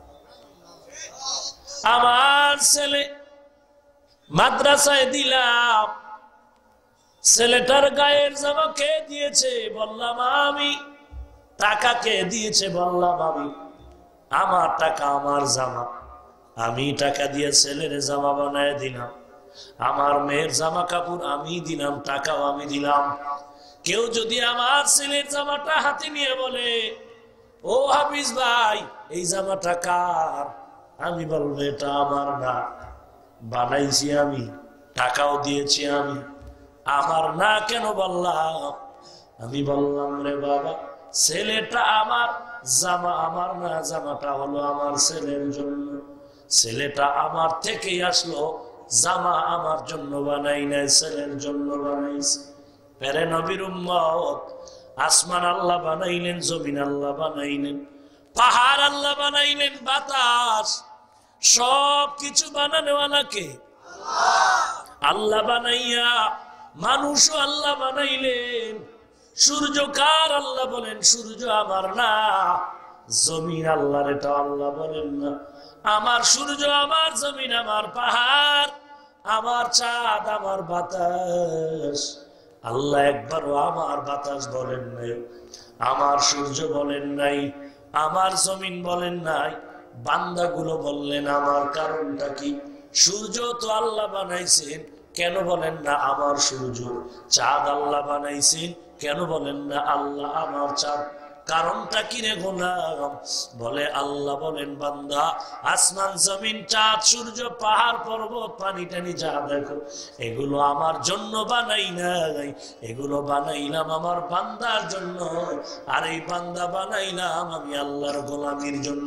আমার ছেলে মাদ্রাসায় দিলাম, ছেলেটার গায়ের জামা কে দিয়েছে? বললাম আমি। টাকা কে দিয়েছে? বললাম আমি। আমার টাকা, আমার জামা, আমি টাকা দিয়ে ছেলের জামা বানায় দিলাম। আমার মেয়ের জামা কাপড় আমি দিলাম, টাকাও আমি দিলাম। কেউ যদি আমার ছেলের জামাটা হাতে নিয়ে বলে, ও হাফিজ ভাই, এই জামাটা কার? আমি বলবো এটা আমার না, বানাইছি আমি, টাকাও দিয়েছি আমি। আমার না কেন বললাম? আমি বললাম, রে বাবা, ছেলেটা আমার, জামা আমার না, জামাটা হলো আমার ছেলের জন্য। ছেলেটা আমার থেকেই আসলো, জামা আমার জন্য বানাই নাই, ছেলের জন্য বানাইছে। পেরে নবীর উম্মত, আসমান আল্লাহ বানাইলেন, জমিন আল্লাহ বানাইলেন, পাহাড় আল্লাহ বানাইলেন, বাতাস, সব কিছু বানানোওয়ালাকে আল্লাহ বানাইয়া মানুষও আল্লাহ বানাইলেন। সূর্য কার? আল্লাহ বলেন সূর্য আমার না। জমিন আল্লাহর, এটা আল্লাহ বলেন না। আমার সূর্য, আমার জমিন, আমার পাহাড়, আমার চাঁদ, আমার বাতাস। আল্লাহ একবারও আমার বাতাস বলেন নাই, আমার সূর্য বলেন নাই, আমার জমিন বলেন নাই। বান্দাগুলো বললেন আমার। কারণটা কি? সূর্য তো আল্লাহ বানাইছেন, কেন বলেন না আমার সূর্য? চাঁদ আল্লাহ বানাইছেন, কেন বলেন না আল্লাহ আমার চাঁদ? কারণটা কি রে গোলাম? বলে আল্লাহ বলেন, বান্দা, আসমান, জমিন, চাঁদ, সূর্য, পাহাড়, পর্বত, পানি টানি যা দেখো, এগুলো আমার জন্য বানাই নাই, এগুলো বানাইলাম আমার বান্দার জন্য। আর এই বান্দা বানাইলাম আমি আল্লাহর গোলামির জন্য।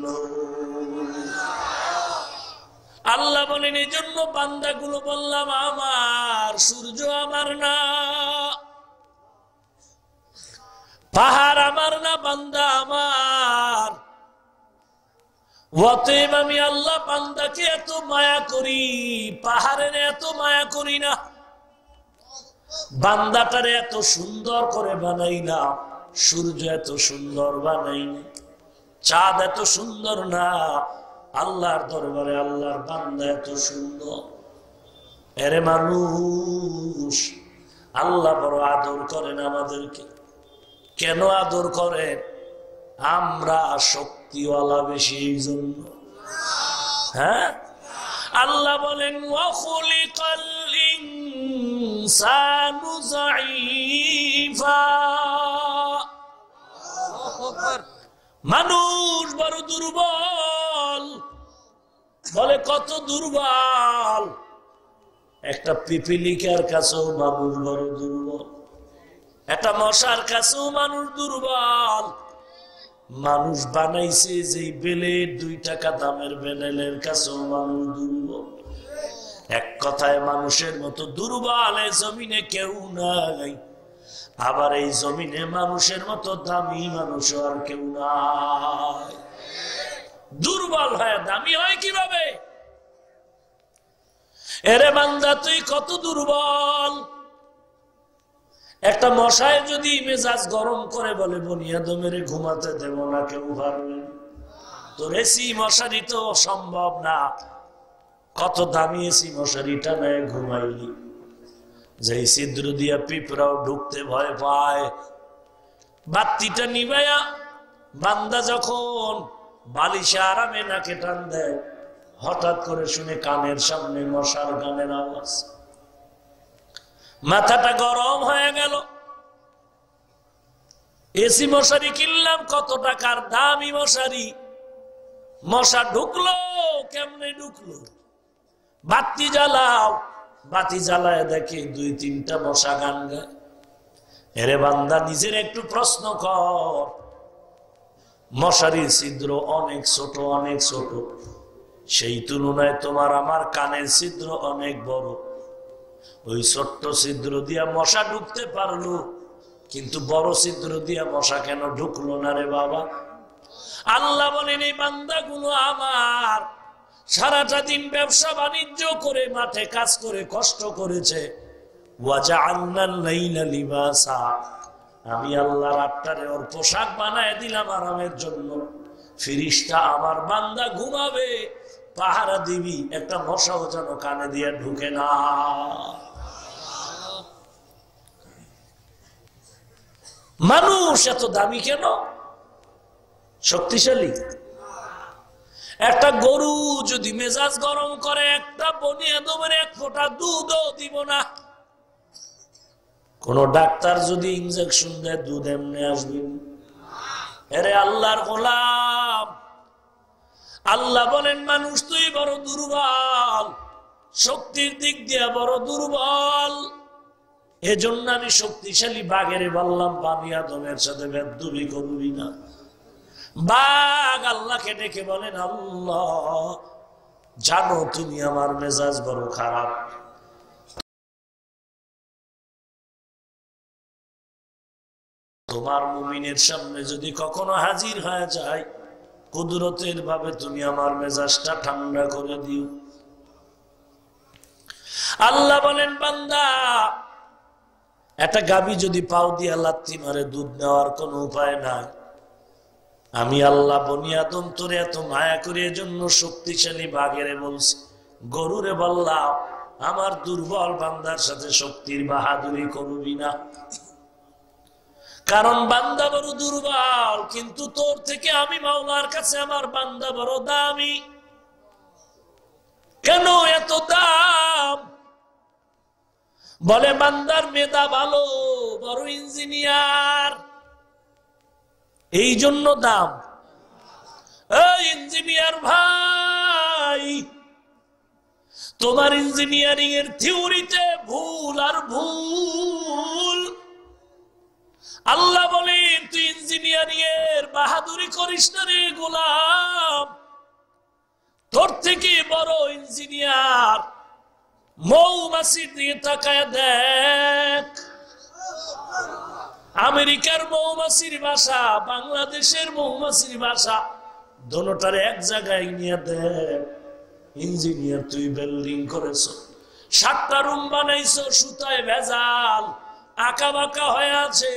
আল্লাহ বলেন এই জন্য বান্দাগুলো বললাম আমার। সূর্য আমার না, পাহাড় আমার না, বান্দা আমার। অতএব আমি আল্লাহ বান্দাকে এত মায়া করি, পাহাড়ের এত মায়া করি না। বান্দাটারে এত সুন্দর করে বানাইলাম, সূর্য এত সুন্দর বানাইনি, চাঁদ এত সুন্দর না। আল্লাহর দরবারে আল্লাহর বান্দা এত সুন্দর। এরে মানুষ, আল্লাহ বড় আদর করেন আমাদেরকে। কেন আদর করেন? আমরা শক্তিওয়ালা বেশি, এই জন্য। হ্যাঁ, আল্লাহ বলেন ওয়াখুলিকাল ইনসানু যায়ীফা, মানুষ বড় দুর্বল। বলে কত দুর্বল? একটা পিপিলিকার কাছেও মানুষ বড় দুর্বল, একটা মশার কাছেও মানুষ দুর্বল। মানুষ বানাইছে যে বেলের দুই টাকা দামের বেলের কাছেও মানুষ দুর্বল। এক কথায় মানুষের মতো দুর্বল এই জমিনে কেউ নাই, আবার এই জমিনে মানুষের মতো দামি মানুষ আর কেউ নাই। দুর্বল হয় দামি হয় কিভাবে? এরে বান্দা তুই কত দুর্বল। একটা মশায় যদি মেজাজ গরম করে বলে বনিয়াদমের ঘুমাতে দেব না, কেউ পারবে? তোর এসি মশারি তো সম্ভব না। কত দামি এসি মশারিটা নেয় ঘুমাইলি, যে ছিদ্র দিয়া পিঁপড়াও ঢুকতে ভয় পায়। বাতিটা নিবাইয়া বান্দা যখন বালিশে আরামে নাকে টান দেয়, হঠাৎ করে শুনে কানের সামনে মশার গানের আওয়াজ, মাথাটা গরম হয়ে গেল। এসি মশারি কিনলাম কত টাকার, দামি মশারি, মশা ঢুকলো কেমনে ঢুকলো? বাতি জ্বালাও, বাতি জ্বালায় দেখে দুই তিনটা মশা গান গায়। এরে বান্দা নিজের একটু প্রশ্ন কর, মশারির ছিদ্র অনেক ছোট, অনেক ছোট, সেই তুলনায় তোমার আমার কানের ছিদ্র অনেক বড়। ওই ছোট্ট ছিদ্র দিয়া মশা ঢুকতে পারলো, কিন্তু বড় ছিদ্র দিয়া মশা কেন ঢুকলো না রে বাবা? আল্লাহ বলেন এই বান্দাগুলো আমার সারাটা দিন ব্যবসা বাণিজ্য করে মাঠে কাজ করে কষ্ট করেছে। আমি আল্লাহ রাতটারে ওর পোশাক বানায় দিলাম আরামের জন্য। ফিরিস্তা আমার বান্দা ঘুমাবে, পাহারা দিবি, একটা মশাও যেন কানে দিয়ে ঢুকে না। মানুষ এত দামি কেন? শক্তিশালী? একটা গরু যদি মেজাজ গরম করে, একটা বনিয়াদমের এক ফোঁটা দুধও দিব না। কোন ডাক্তার যদি ইনজেকশন দেয়, দুধ এমনি আসবে? এরে আল্লাহর গোলাম, আল্লাহ বলেন মানুষ তুই বড় দুর্বল, শক্তির দিক দিয়ে বড় দুর্বল। এজন্য আমি শক্তিশালী বাঘেরে বললাম বনিয়াদমের সাথে বেদবি করবি না। বাঘ আল্লাহকে ডেকে বলেন, আল্লাহ জানো তুমি আমার মেজাজ বড় খারাপ, তোমার মুমিনের সামনে যদি কখনো হাজির হয়ে যায়, কুদরতের ভাবে তুমি আমার মেজাজটা ঠান্ডা করে দিও। আল্লাহ বলেন বান্দা একটা গাভী যদি পাও দিয়া লাত্তি মারে, দুধ নেওয়ার কোন উপায় নাই। আমি আল্লাহ বনিয়াদম তোরে এত মায়া করে এজন্য শক্তিশালী বাঘেরে বলছি, গরুরে বললাম আমার দুর্বল বান্দার সাথে শক্তির বাহাদুরি করবি না। কারণ বান্দা বড় দুর্বল, কিন্তু তোর থেকে আমি মাওলার কাছে আমার বান্দা বড় দামি। কেন এত দাম? বলে বান্দার মেধা ভালো, বড় ইঞ্জিনিয়ার, এই জন্য দাম। এই ইঞ্জিনিয়ার ভাই, তোমার ইঞ্জিনিয়ারিং এর থিওরিতে ভুল আর ভুল। আল্লাহ বলেন তুই ইঞ্জিনিয়ারিং এর বাহাদুরি করিস না রে গোলাম, তোর থেকে বড় ইঞ্জিনিয়ার মৌমাছির দিকে তাকায় দেখ। আমেরিকার মৌমাছির ভাষা, বাংলাদেশের মৌমাছির ভাষা, দোনোটার এক জায়গায় নিয়ে দেখ। ইঞ্জিনিয়ার তুই বিল্ডিং করেছো, সাতটা রুম বানাইছো, সুতায় ভেজাল, আঁকা বাঁকা হয়ে আছে।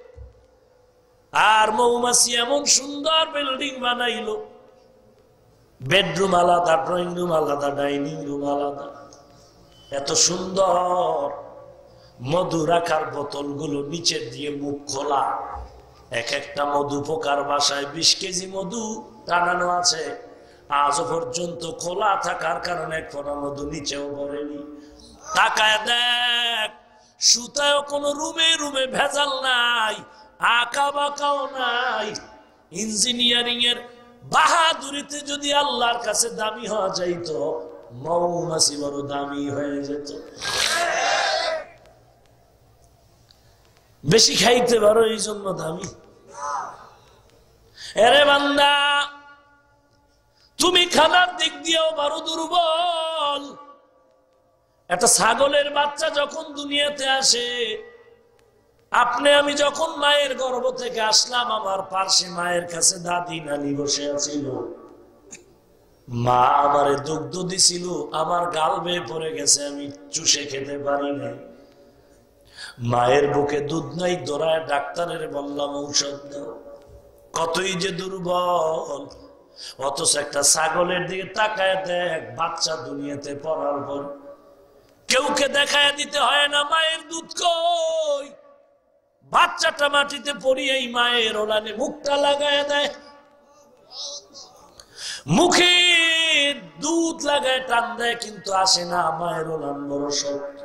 আর মৌমাছি এমন সুন্দর বিল্ডিং বানাইলো, বেডরুম আলাদা, ড্রয়িং রুম আলাদা, ডাইনিং রুম আলাদা, এত সুন্দর। মধু রাখার বোতল গুলো নিচের দিয়ে মুখ খোলা, এক একটা মধু পোকার বাসায় বিশ কেজি মধু টানানো আছে, আজও পর্যন্ত খোলা থাকার কারণে এক ফোঁটা মধু নিচেও পড়েনি। তাকায় দেখ, সুতায় কোনো রুমে রুমে ভেজাল নাই, আঁকা বাঁকাও নাই। ইঞ্জিনিয়ারিং এর বাহাদুরিতে যদি আল্লাহর কাছে দামি হওয়া যাইত, মৌমাছি বড় দামি হয়ে যেত। বেশি খাইতে পারো এই জন্য দামি। এরে বান্দা তুমি খানার দিক দিয়েও বড় দুর্বল, একটা ছাগলের বাচ্চা যখন দুনিয়াতে আসে, আপনি আমি যখন মায়ের গর্ভ থেকে আসলাম, আমার পাশে মায়ের কাছে দাদি নানি বসে আছিল, মা আমারে দুগ্ধ দিছিল, আমার গাল বেয়ে পড়ে গেছে, আমি চুষে খেতে পারি নাই। মায়ের বুকে দুধ নাই, দৌড়ায় ডাক্তারের বললাম ঔষধ দাও। কতই যে দুর্বল। অথচ একটা ছাগলের দিকে তাকায় দেখ, বাচ্চা দুনিয়াতে পড়ার পর কেউকে দেখায় দিতে হয় না মায়ের দুধ কই, বাচ্চাটা মাটিতে পড়িয়েই মায়ের ওলানে মুখটা লাগায় দেয়, মুখে দুধ লাগায় টান দেয়, কিন্তু আসে না মায়ের ওলান বড় শক্ত।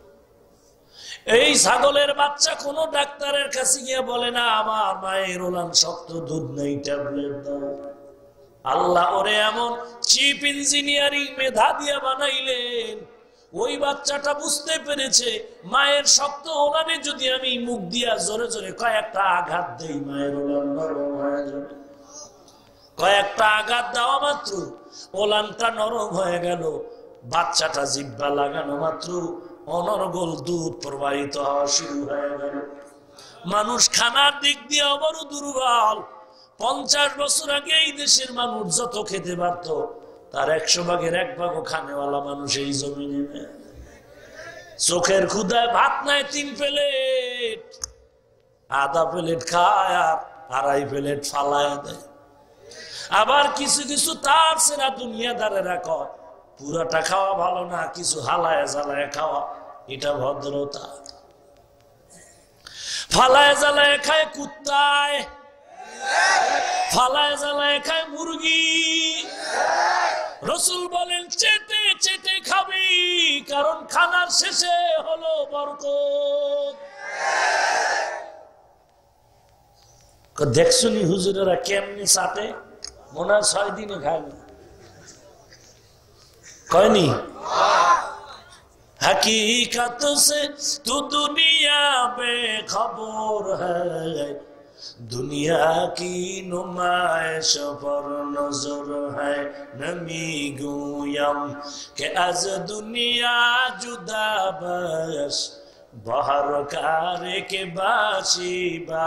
এই ছাগলের বাচ্চা কোনো ডাক্তারের কাছে গিয়ে বলে না আমার মায়ের ওলান শক্ত, দুধ নেই, ট্যাবলেট দাও। আল্লাহ ওরে এমন চিপ ইঞ্জিনিয়ারিং মেধা দিয়ে বানাইলেন, ওই বাচ্চাটা বুঝতে পেরেছে মায়ের শক্ত ওলানে যদি আমি মুখ দিয়া জোরে জোরে কয়েকটা আঘাত দেই, মায়ের ওলান নরম হয়ে যাবে। কয়েকটা আঘাত দেওয়া মাত্র ওলানটা নরম হয়ে গেল, বাচ্চাটা জিহ্বা লাগানো মাত্র অনর্গল দুধ প্রবাহিত হওয়া শুরু হয়ে গেল। মানুষ খানার দিক দিয়ে বড় দুর্বল। পঞ্চাশ বছর আগে এই দেশের মানুষ যত খেতে পারত, তার একশো ভাগের এক ভাগও খানেওয়ালা মানুষ এই জমিনে নেই। চোখের ক্ষুধায় ভাত নাই তিন প্লেট, আধা প্লেট খায় আর আড়াই প্লেট ফালায় দেয়। আবার কিছু কিছু তার সেরা দুনিয়াদারেরা কয় পুরাটা খাওয়া ভালো না, কিছু হালায় জ্বালায় খাওয়া, এটা ভদ্রতা। ফালায় জ্বালায় খায় কুত্তায়, ফালায় জ্বালায় খায় মুরগি। রাসূল বলেন চেটে চেটে খাবি, কারণ খানার শেষে হলো বরকত। দেখছুনি হুজুরেরা কেমনি চাটে, মনে হয় ছয় দিনে খায় না, কয়নি? हकीकत से तू दुनिया बेखबर है, दुनिया की नुमाइश पर नजर है, नमी गुयम के आज दुनिया जुदा बस, बाहर कारे के बासी बा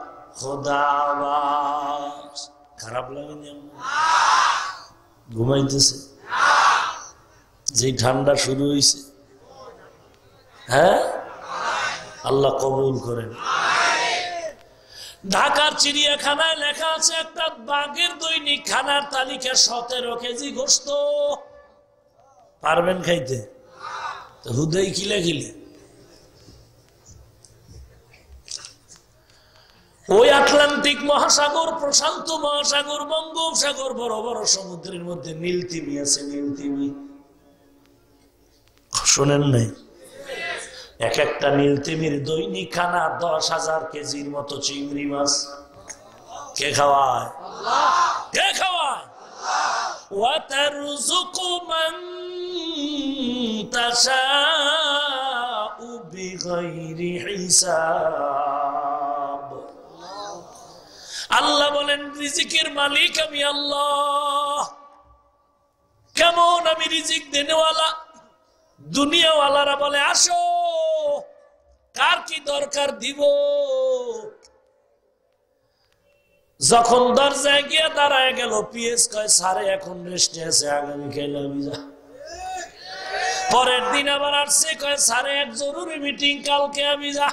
खुदावास। খারাপ লাগেনি? ঘুমাইতেছে যে ঠান্ডা শুরু হয়েছে, হ্যাঁ আল্লাহ কবুল করেন। ঢাকার চিড়িয়াখানায় লেখা আছে একটা বাঘের দৈনিক খানার তালিকা সতেরো কেজি গোস্ত। পারবেন খাইতে? তো হুদাই খিলে খিলে ওই আটলান্টিক মহাসাগর, প্রশান্ত মহাসাগর, বঙ্গোপসাগর, বড় বড় সমুদ্রের মধ্যে নীলতিমি আছে। নীলতিমি শোনেন নাই? এক একটা নীলতিমির দৈনিক খানা দশ হাজার কেজির মতো চিংড়ি মাছ। কে খাওয়ায়? কে খাওয়ায়? ওয়াতারযুকু মান তাশাউ বিগাইরি হিসাব। আল্লাহ বলেন রিজিকের মালিক আমি আল্লাহ। কেমন আমি রিজিক দেনেওয়ালা। দুনিয়াওয়ালারা বলে আসো, কার কি দরকার দিব। যখন দরজায় গিয়ে দাঁড়ায় গেল, পিএস কয় সারে এখন রেস্টে আছে, আগামী কাল আমি যা। পরের দিন আবার আসছে, কয় সারে এক জরুরি মিটিং, কালকে আমি যা।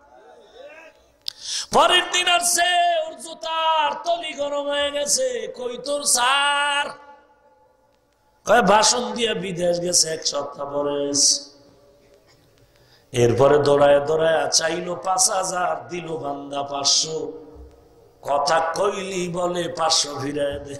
পরের দিন আসছে, ওর জুতার তলি গরম হয়ে গেছে, কই তোর স্যার? কয় ভাষণ দিয়ে বিদেশ গেছে, এক সপ্তাহ পরে। এরপরে দৌড়ায় দৌড়ায় চাইলো পাঁচ হাজার, দিল বান্দা পাঁচশো। কথা কইলি বলে পাঁচশো ফিরায় দে।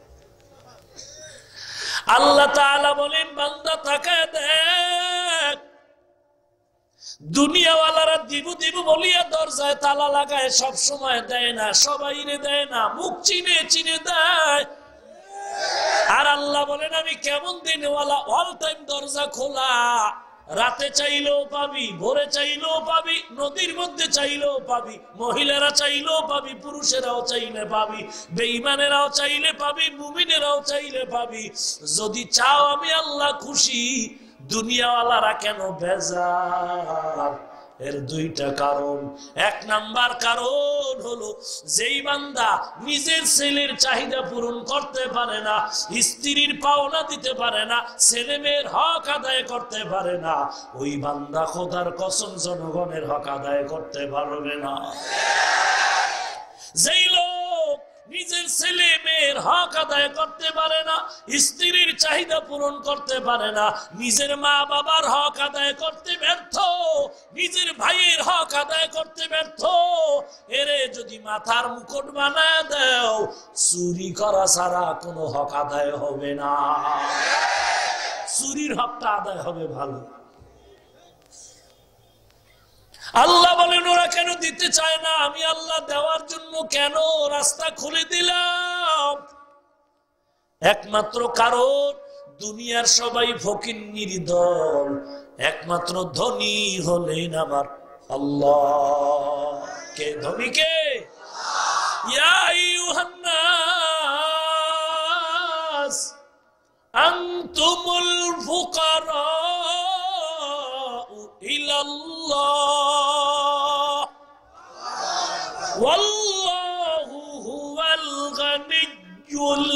আল্লাহ তাআলা বলেন বান্দা তাকায় দেখ, দুনিয়াওয়ালারা দিব দিব বলিয়া দরজায় তালা লাগায়, সব সময় দেয় না, সবাই রে দেয় না, মুখ চিনে চিনে দেয়। আর আল্লাহ বলেন আমি কেমন দিনওয়ালা, অল টাইম দরজা খোলা। রাতে চাইলেও পাবি, ভোরে চাইলেও পাবি, নদীর মধ্যে চাইলেও পাবি, মহিলারা চাইলেও পাবি, পুরুষেরাও চাইলে পাবি, বেঈমানেরাও চাইলে পাবি, মুমিনেরাও চাইলে পাবি। যদি চাও আমি আল্লাহ খুশি, দুনিয়াওয়ালারা কেন বেজার? এর দুইটা কারণ। এক নাম্বার কারণ হলো, যেই বান্দা নিজের ছেলের চাহিদা পূরণ করতে পারে না, স্ত্রীর পাওনা দিতে পারে না, ছেলে মেয়ের হক আদায় করতে পারে না, ওই বান্দা খোদার কসম জনগণের হক আদায় করতে পারবে না। যেই লোক নিজের ছেলে মেয়ের হক আদায় করতে পারে না, স্ত্রীর চাহিদা পূরণ করতে পারে না, নিজের মা বাবার হক আদায় করতে ব্যর্থ, নিজের ভাইয়ের হক আদায় করতে ব্যর্থ, এরে যদি মাথার মুকুট বানায় দাও, চুরি করা ছাড়া কোনো হক আদায় হবে না। চুরির হকটা আদায় হবে ভালো। আল্লাহ বলেন ওরা কেন দিতে চায় না? আমি আল্লাহ দেওয়ার জন্য কেন রাস্তা খুলে দিলাম? একমাত্র কারণ, দুনিয়ার সবাই ফকিন্নির দল, একমাত্র ধনী হলেন আমার আল্লাহ। কে ধনী? কে? ইয়া আইয়ুহান নাস আনতুমুল ফুকারা ইলাল্লাহ ওয়াল্লাহু হুয়াল গানিয়্যুল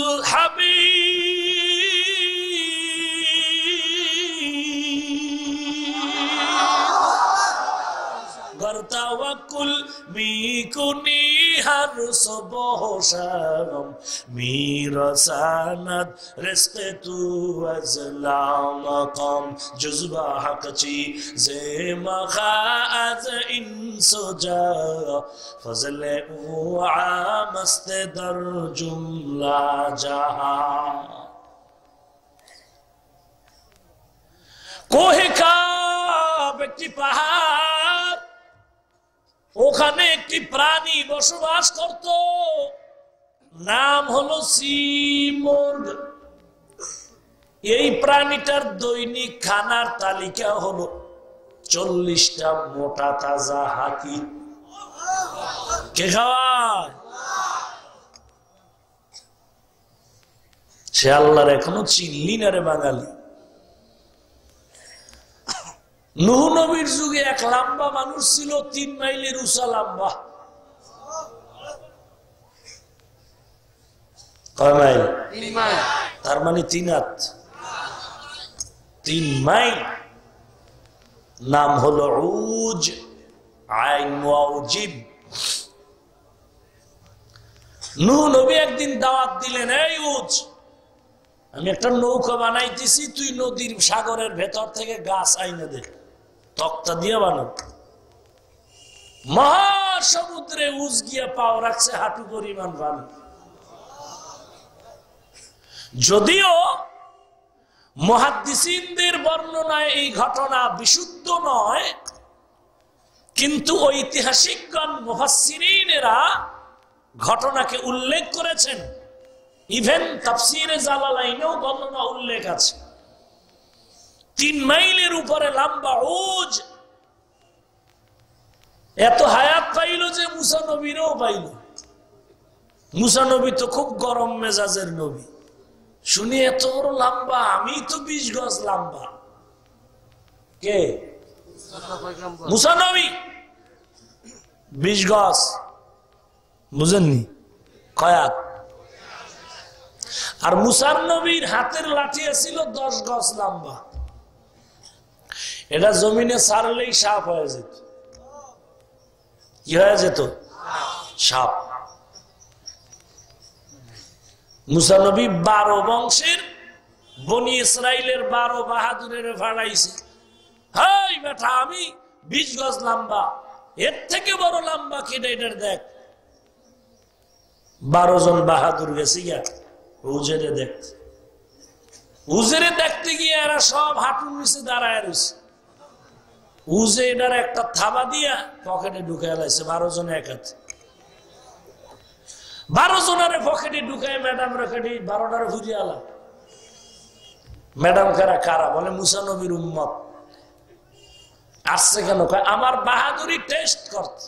হামিদ। গরতাওয়াকুল বিকুনি হর সুবহ শাম মিরসানাত রিজকে তু আজলাম মাকাম জুজবা হকচি জে মখাজ ইনসুজা ফজলে উ আমস্ত দর জুমলা জাহান। কোহে কাব একটি পাহাড়, ওখানে একটি প্রাণী বসবাস করত, নাম হলো সিমোর্গ। এই প্রাণীটার দৈনিক খানার তালিকা হলো চল্লিশটা মোটা তাজা হাতি। কে খাওয়ায়? সে আল্লাহর এখনো চিনলি না রে বাঙালি। নূহ নবীর যুগে এক লম্বা মানুষ ছিল, তিন মাইলের উঁচা লম্বা। কয় মাইল? তার মানে তিন হাত, তিন মাইল। নাম হলো উজ, আইন ওয়াজিব। নূহ নবী একদিন দাওয়াত দিলেন, এই উজ, আমি একটা নৌকা বানাইতেছি, তুই নদীর সাগরের ভেতর থেকে গাছ আইনে দে, তক্তা দিয়ে বানাও। মহাসমুদ্রে উজ গিয়া পাও রাখছে হাঁটু পরিমাণ পানি। যদিও মুহাদ্দিসিনদের বর্ণনায় এই ঘটনা বিশুদ্ধ নয়, কিন্তু ঐতিহাসিকগণ মুফাসসিরিনেরা ঘটনাকে উল্লেখ করেছেন। ইভেন তাফসীরে জালালাইনেও বর্ণনা উল্লেখ আছে। তিন মাইলের উপরে লম্বা উজ এত হায়াত পাইল যে মুসা নবীরও পাইল। মুসা নবী তো খুব গরম মেজাজের নবী, শুনি এত বড় লম্বা, আমি তো বিশ গজ লম্বা। কে? মুসা নবী বিশ গজ, বুঝেননি? কয়াত। আর মুসার নবীর হাতের লাঠি ছিল দশ গজ লম্বা। এটা জমিনে ছাড়লেই সাপ হয়ে যেত। কি হয়ে যেত? সাপ। মুসা নবী বারো বংশের বনি ইসরাইলের বারো বাহাদুরের ফাড়াইছে। হাই বেটা, আমি বিশ গজ লম্বা, এর থেকে বড় লম্বা কেটে এটার দেখ। বারো জন বাহাদুর গেছে গিয়া উজেরে দেখতে। উজেরে দেখতে গিয়ে এরা সব হাঁটুর নিচে দাঁড়ায় রয়েছে। উজে এটার একটা থাবা দিয়া পকেটে ঢুকায় লাইছে বারো জন এক হাতে। বারো জনের পকেটে ঢুকায় ম্যাডাম রেখে বারোটার ঘুরিয়ে আলা। ম্যাডাম কারা? কারা? বলে মুসা নবীর উম্মত। আসছে কেন? আমার বাহাদুরি টেস্ট করতে।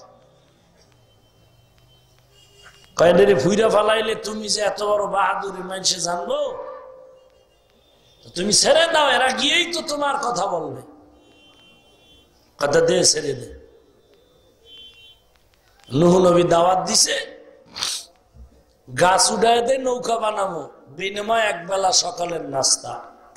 কয়েদেরে ফুইরা ফালাইলে তুমি যে এত বড় বাহাদুরি মানুষে জানবো, তুমি ছেড়ে দাও, এরা গিয়েই তো তোমার কথা বলবে। কথা দে, ছেড়ে দে। নূহ নবী দাওয়াত দিছে, গাছ উড়ায় দে, নৌকা বানাবো, বিনিময় এক বেলা সকালের নাস্তা।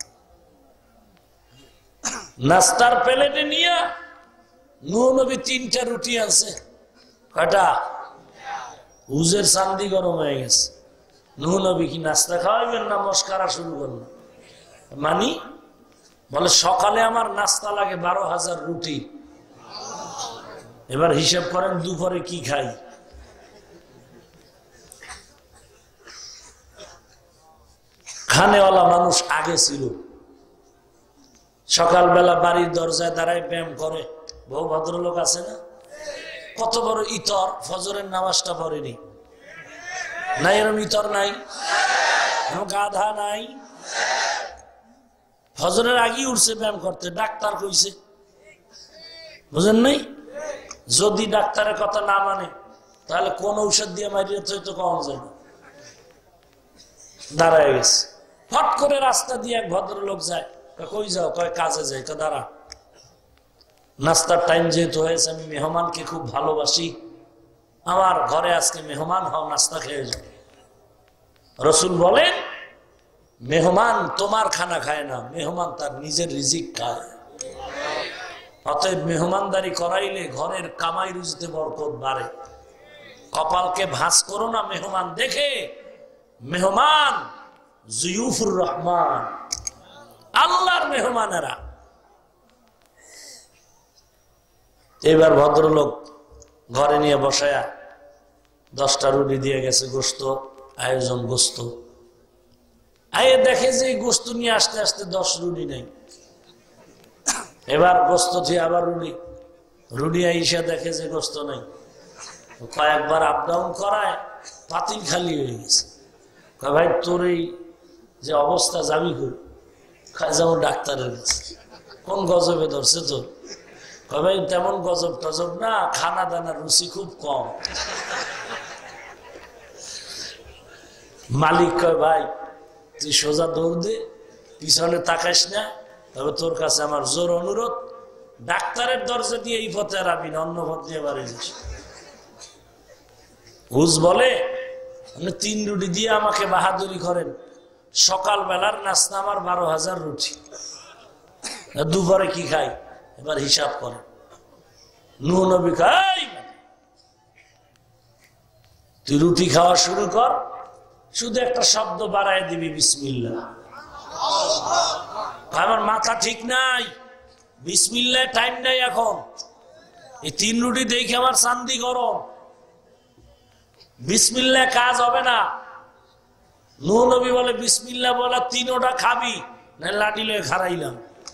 নাস্তার প্লেটে নিয়ে নূহ নবী তিনটা রুটি আছে। কয়টা? উজের চান্দি গরম হয়ে গেছে। নূহ নবী কি নাস্তা খাওয়াইবেন না মস্কারা শুরু করলেন? মানি বলে সকালে আমার নাস্তা লাগে বারো হাজার রুটি, এবার হিসাব করেন দুপুরে কি খাই। খানেওয়ালা মানুষ আগে ছিল, সকালবেলা বাড়ির দরজায় দাঁড়ায় ব্যায়াম করে। বহু ভদ্রলোক আছে না, কত বড় ইতর, ফজরের নামাজটা পড়েনি। নাই এরম ইতর নাই, গাধা নাই, ফজরের আগেই উঠছে ব্যায়াম করতে। ডাক্তার কইছে, বুঝেন নাই? যদি ডাক্তারের কথা না মানে তাহলে কোন ঔষধ দিয়ে মারিয়ে তো কম যায় না। দাঁড়ায় গেছে, ফট করে রাস্তা দিয়ে এক ভদ্রলোক যায়। কই যাও? কয় কাজে যাই। তো দাঁড়া, নাস্তার টাইম যেহেতু হয়েছে, আমি মেহমানকে খুব ভালোবাসি, আমার ঘরে আজকে মেহমান হও, নাস্তা খেয়ে যাও। রসুল বলেন, মেহমান তোমার খানা খায় না, মেহমান তার নিজের রিজিক খায়। অতএব মেহমানদারি করাইলে ঘরের কামাই রুজিতে বরকত বাড়ে। কপালকে ভাঁজ করো না মেহমান দেখে। মেহমান জিয়ুফুর রহমান, আল্লাহর মেহমানেরা। এবার ভদ্রলোক ঘরে নিয়ে বসায়া দশটা রুটি দিয়ে গেছে, গোস্ত আয়োজন, গোস্ত আয়ে দেখে যে গোস্ত নিয়ে আসতে আসতে দশ রুটি নেই। এবার গোস্ত দিয়ে আবার রুটি, রুটি আইসা দেখে যে গোস্ত নেই। কয়েকবার আপ ডাউন করায় পাতিল খালি হয়ে গেছে। ভাই তোর এই যে অবস্থা যাবি কই? যাবো ডাক্তারের কাছে। কোন গজবে ধরছে তোর? ভাই তেমন গজব টজব না, খানা দানার রুচি খুব কম। মালিক কয় ভাই তুই সোজা দৌড় দে, পিছনে তাকাইস না, তবে তোর কাছে আমার জোর অনুরোধ, ডাক্তারের দরজা দিয়ে এই পথে আর আবি না, অন্য পথ দিয়ে বাড়ি যাস। হুজ বলে তিন রুটি দিয়ে আমাকে বাহাদুরি করেন, সকাল বেলার নাস্তা আমার বারো হাজার রুটি, দুপুরে কি খাই এবার হিসাব করে। নূহ নবী খাই, তুই রুটি খাওয়া শুরু কর, শুধু একটা শব্দ বাড়ায় দিবি বিসমিল্লাহ। আমার মাথা ঠিক নাই, বিসমিল্লাহ টাইম নাই এখন, এই তিন রুটি দেখে আমার চান্দি গরম, বিসমিল্লাহ কাজ হবে না। নূহ নবী বলে বিসমিল্লাহ বলা তিনোটা খাবি না লাঠি লয়ে খারাইলাম।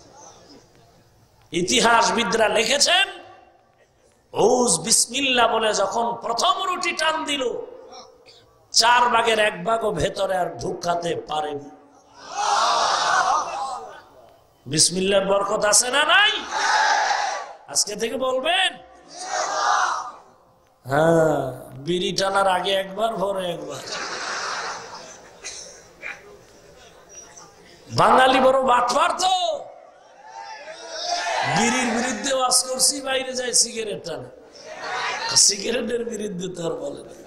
ইতিহাসবিদরা লিখেছেন ওজ বিসমিল্লাহ বলে যখন প্রথম রুটি টান দিল, চার ভাগের এক ভাগও ভেতরে আর ঢুকাতে পারেনি। বিসমিল্লাহর বরকত আছে না নাই? আজকে থেকে বলবেন। হ্যাঁ, বিড়ি টানার আগে একবার, পরে একবার। বাঙালি বড় বাটপার তো, বিড়ির বিরুদ্ধে ওয়াজ করছি, বাইরে যায় সিগারেট টানে, সিগারেটের বিরুদ্ধে তো আর বলে না।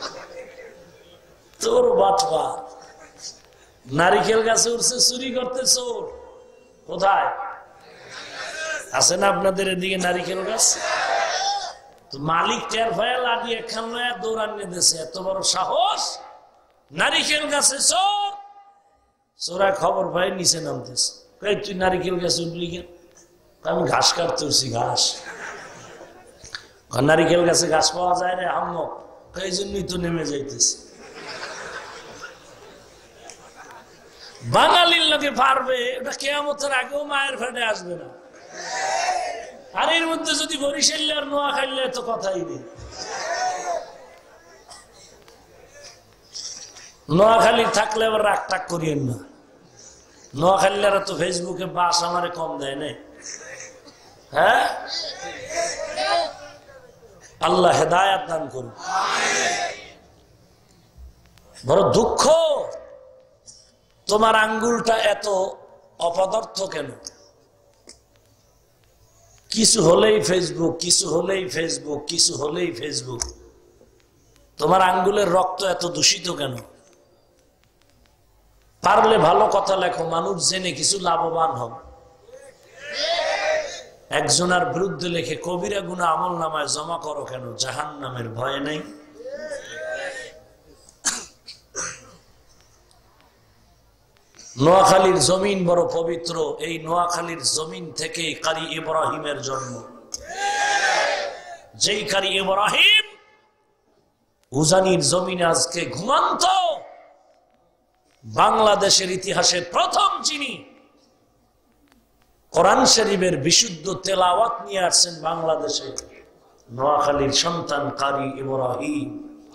তোর বাটপার। নারিকেল গাছে উঠছে চুরি করতে চোর, কোথায় আছে না আপনাদের এদিকে নারিকেল গাছ? তো মালিক টের ভয়া লাগিয়ে একখান লয়া দৌড়ান দিয়েছে, এত বড় সাহস, নারিকেল গাছে চোর। চোরা খবর পাই নিচে নামতেছে, কই তুই নারিকেল গাছে উঠলি কেন? আমি ঘাস কাটতে উঠছি, ঘাস। নারিকেল গাছে ঘাস পাওয়া যায় রে আম্মক, এই জন্যই তো নেমে যাইতেছে। বাঙালির লোকে পারবে, ওটা কিয়ামতের আগেও মায়ের ফেটে আসবে না। আর এর মধ্যে যদি বরিশাল আর নোয়াখালী তো কথাই নেই। নোয়াখালী থাকলে আবার রাগ টাক করিয়েন না, নোয়াখালীরা তো ফেসবুকে বাস আমারে কম দেয় না। হ্যাঁ, আল্লাহ হেদায়াত দান করুন। বড় দুঃখ, তোমার আঙ্গুলটা এত অপদার্থ কেন? কিছু হলেই ফেসবুক, কিছু হলেই ফেসবুক, কিছু হলেই ফেসবুক। তোমার আঙ্গুলের রক্ত এত দূষিত কেন? পারলে ভালো কথা লেখো, মানুষ জেনে কিছু লাভবান হবে। একজনের বিরুদ্ধে লেখে কবিরা গুনাহ আমল নামায় জমা করো কেন? জাহান্নামের ভয় নেই? নোয়াখালীর জমিন বড় পবিত্র, এই নোয়াখালীর জমিন থেকে কারি ইব্রাহিমের জন্ম। যেই কারি ইব্রাহিম উজানির জমিনে আজকে ঘুমান্ত, বাংলাদেশের ইতিহাসে প্রথম যিনি কোরআন শরীফের বিশুদ্ধ তেলাওয়াত নিয়ে আসছেন বাংলাদেশে, নোয়াখালীর সন্তান কারি ইব্রাহিম।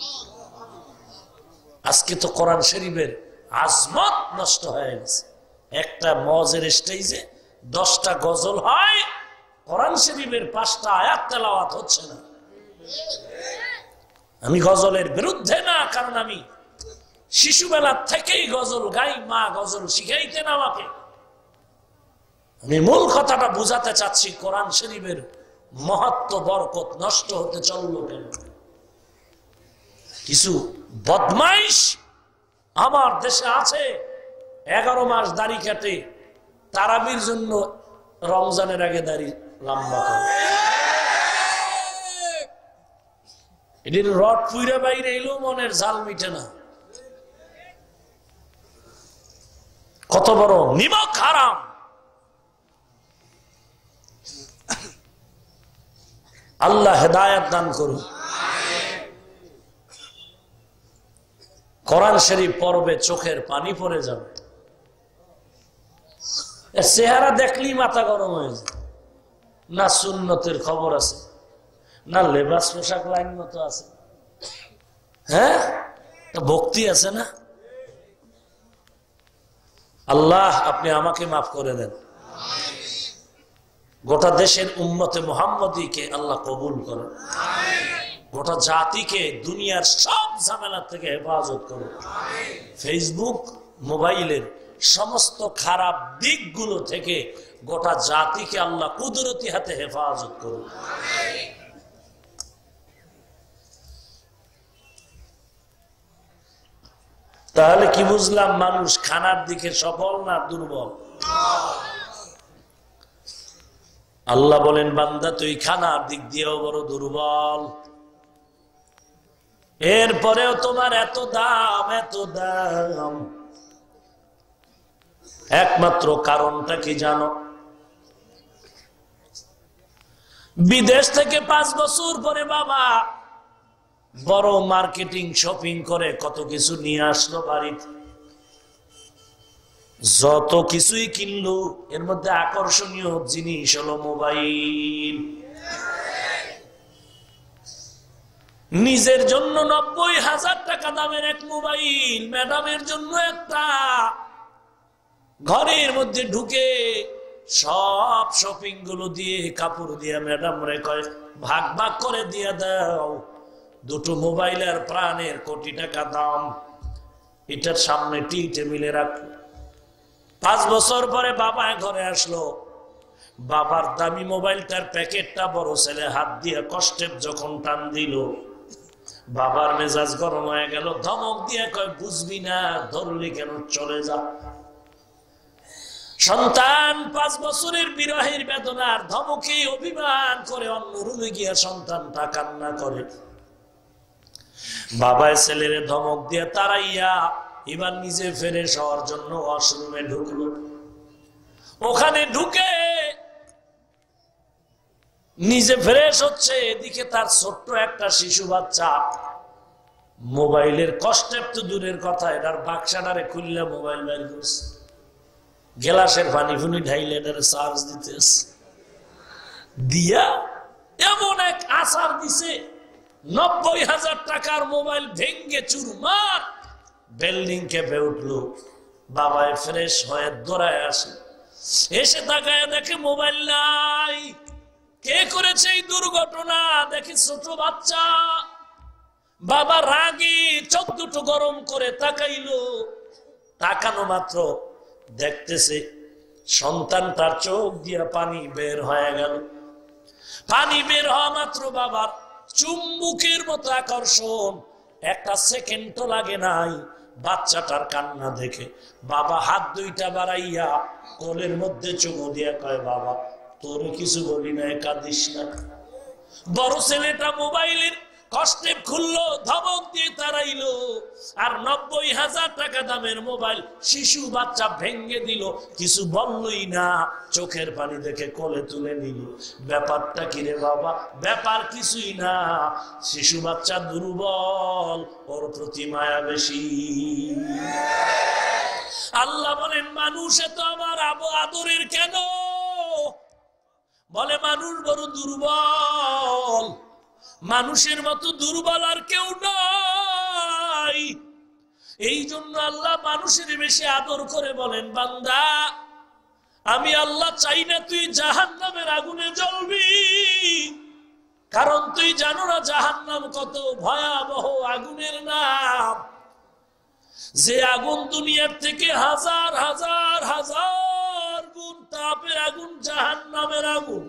আজকে তো কোরআন শরীফের আজমত নষ্ট হয়ে গেছে। একটা মজের স্টেজে দশটা গজল হয়, কোরআন শরীফের পাঁচটা আয়াত তেলাওয়াত হচ্ছে না। আমি গজলের বিরুদ্ধে না, কারণ আমি শিশুবেলা থেকেই গজল গাই, মা গজল শিখাইতেন আমাকে। আমি মূল কথাটা বুঝাতে চাচ্ছি, কোরআন শরীফের মহত্ব বরকত নষ্ট হতে চলল কেন? কিছু বদমাইশ আমার দেশে আছে, এগারো মাস দাড়ি কাটে, তারাবির জন্য রমজানের আগে দাড়ি লম্বা করে। এটির রড পুইরা বাইরে এলেও মনের জাল মিটে না। কত বড় নিমক হারাম! আল্লাহ হেদায়েত দান করুন। কোরআন শরীফ পড়বে চোখের পানি পড়ে যাবে, চেহারা দেখলেই মাথা গরম হয়ে যায়। না সুন্নতের খবর আছে, না লেবাস পোশাক লাইন মতো আছে, হ্যাঁ ভক্তি আছে না। আল্লাহ আপনি আমাকে মাফ করে দেন, গোটা দেশের উম্মতে মুহাম্মদীকে আল্লাহ কবুল করেন, গোটা জাতিকে দুনিয়ার সব ঝামেলা থেকে হেফাজত করুন। ফেসবুক মোবাইলের সমস্ত খারাপ দিকগুলো থেকে গোটা জাতিকে আল্লাহ কুদরতি হাতে হেফাজত করুন। তাহলে কি বুঝলাম? মানুষ খানার দিকে সফল না দুর্বল? আল্লাহ বলেন, বান্দা তুই খানার দিক দিয়েও বড় দুর্বল, এরপরেও তোমার এত দাম, এত দাম। একমাত্র কারণটা কি জানো? বিদেশ থেকে পাঁচ বছর পরে বাবা বড় মার্কেটিং শপিং করে কত কিছু নিয়ে আসলো বাড়িতে। যত কিছুই কিনলো, এর মধ্যে আকর্ষণীয় জিনিস হলো মোবাইল। নিজের জন্য নব্বই হাজার টাকা দামের এক মোবাইল, ম্যাডামের জন্য একটা। ঘরের মধ্যে ঢুকে সব শপিং গুলো দিয়ে কাপড় দিয়ে ম্যাডাম রে কয় ভাগ ভাগ করে দিয়ে দাও, দুটো মোবাইলের প্রাণের কোটি টাকা দাম, এটার সামনে টি টেবিলে রাখলো। পাঁচ বছর পরে বাবা ঘরে আসলো, বাবার দামি মোবাইলটার প্যাকেটটা বড় ছেলে হাত দিয়ে কষ্টে যখন টান দিল, বাবার মেজাজ গরম হয়ে গেল, ধমক দিয়ে কয় বুঝবি না, ধরলি কেন, চলে যা। সন্তান পাঁচ বছরের বিরহের বেদনার ধমকে অভিমান করে অন্য রুমে গিয়া সন্তানটা কান্না করে। বাবায় ছেলের ধমক দিয়ে তারাইয়া এবার নিজে ফেরে হওয়ার জন্য ওয়াশরুমে ঢুকলো। ওখানে ঢুকে নিজে ফ্রেশ হচ্ছে, এদিকে তার ছোট্ট একটা শিশু বাচ্চা মোবাইলের কষ্টে তো দূরের কথা, এটার বাক্সাটারে খুললে মোবাইল বের করছে, গেলাসের পানি ফুনি ঢাইলে এটারে চার্জ দিতেছে, দিয়া এমন এক আসার দিছে, নব্বই হাজার টাকার মোবাইল ভেঙ্গে চুরমার, বিল্ডিং কেঁপে উঠলো। বাবায় ফ্রেশ হয়ে দৌড়ায় আসে, এসে তাকায় দেখে মোবাইল নাই। কে করেছে এই দুর্ঘটনা? দেখি ছোট বাচ্চা। বাবা রাগী চোখ দুটো গরম করে তাকাইলো, তাকানো মাত্র দেখতেছে সন্তানটার চোখ দিয়ে পানি বের হয়ে গেল। পানি বের হওয়া মাত্র বাবার চুম্বুকের মতো আকর্ষণ, একটা সেকেন্ড তো লাগে নাই। বাচ্চাটার কান্না দেখে বাবা হাত দুইটা বাড়াইয়া কোলের মধ্যে চুমু দিয়া কয়, বাবা তোর কিছু বলি না, কাঁদিস না। বড় ছেলেটা মোবাইলের কষ্টে খুললো, ধমক দিয়ে তাড়াইলো, আর নব্বই হাজার টাকা দামের মোবাইল শিশু বাচ্চা ভেঙ্গে দিল, কিছু বললই না, চোখের পানি দেখে কোলে তুলে নিল। ব্যাপারটা কি রে বাবা? ব্যাপার কিছুই না, শিশু বাচ্চা দুর্বল, ওর প্রতি মায়া বেশি। আল্লাহ বলেন মানুষ এত আমার আবু আদরের কেন? বলে মানুষ বড় দুর্বল, মানুষের মতো দুর্বল আর কেউ নাই। এই জন্য আল্লাহ মানুষের বেশি আদর করে বলেন, বান্দা আমি আল্লাহ চাই না তুই জাহান্নামের আগুনে জ্বলবি, কারণ তুই জানো না জাহান্নাম কত ভয়াবহ আগুনের নাম। যে আগুন দুনিয়ার থেকে হাজার হাজার হাজার গুণ তাপের আগুন, জাহান্নামের আগুন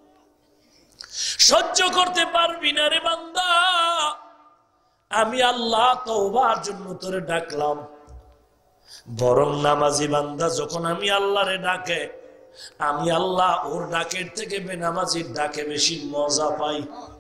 সহ্য করতে পারবি না রে বান্দা। আমি আল্লাহ তওবার জন্য তোরে ডাকলাম। বরং নামাজি বান্দা যখন আমি আল্লাহরে ডাকে, আমি আল্লাহ ওর ডাকের থেকে বেনামাজির ডাকে বেশি মজা পাই।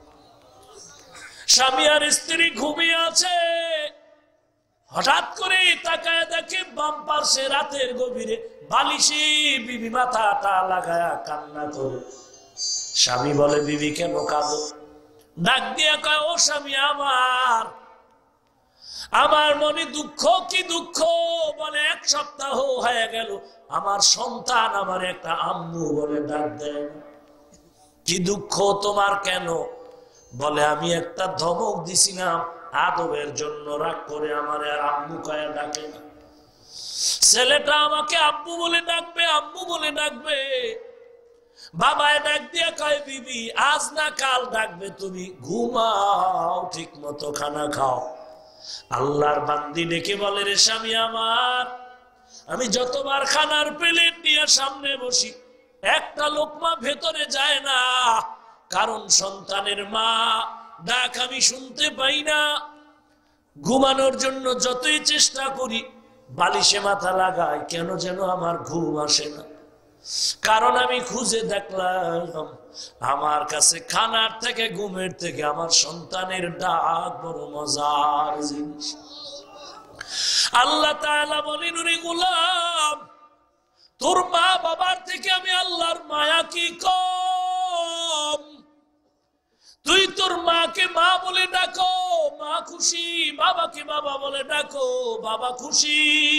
স্বামী আর স্ত্রী ঘুমিয়ে আছে, হঠাৎ করে তাকায় দেখে বাম পাশে রাতের গভীরে বালিশে বিবি মাথাটা লাগায়া কান্না করে। স্বামী বলে, বিবি কেন কাঁদো? ডাক দিয়া কয়, ও স্বামী আমার, আমার মনে দুঃখ। কি দুঃখ? বলে এক সপ্তাহ হয়ে গেল আমার সন্তান আমার একটা আম্মু বলে ডাক দেয়। কি দুঃখ তোমার কেন? বলে আমি একটা ধমক দিছিলাম, আদবের জন্য রাগ করে আমার আর আম্মু কয়া ডাকে না। ছেলেটা আমাকে আব্বু বলে ডাকবে, আম্মু বলে ডাকবে। বাবায় ডাক দিয়া কয়, বিবি আজ না কাল ডাকবে, তুমি ঘুমাও, ঠিক মতো খানা খাও। আল্লাহর বান্দি ডেকে বলে, রে স্বামী আমার, আমি যতবার খানার প্লেট নিয়ে সামনে বসি একটা লোকমা ভেতরে যায় না, কারণ সন্তানের মা ডাক আমি শুনতে পাই না। ঘুমানোর জন্য যতই চেষ্টা করি বালিশে মাথা লাগাই, কেন যেন আমার ঘুম আসে না। কারণ আমি খুঁজে দেখলাম আমার কাছে খানার থেকে ঘুমের থেকে আমার সন্তানের ডাক বড় মজার জিনিস। আল্লাহ তাআলা বলেন, রে গোলাম, তোর মা বাবার থেকে আমি আল্লাহর মায়া কি কম? তুই তোর মাকে মা বলে ডাকো, মা খুশি, বাবাকে বাবা বলে ডাকো, বাবা খুশি।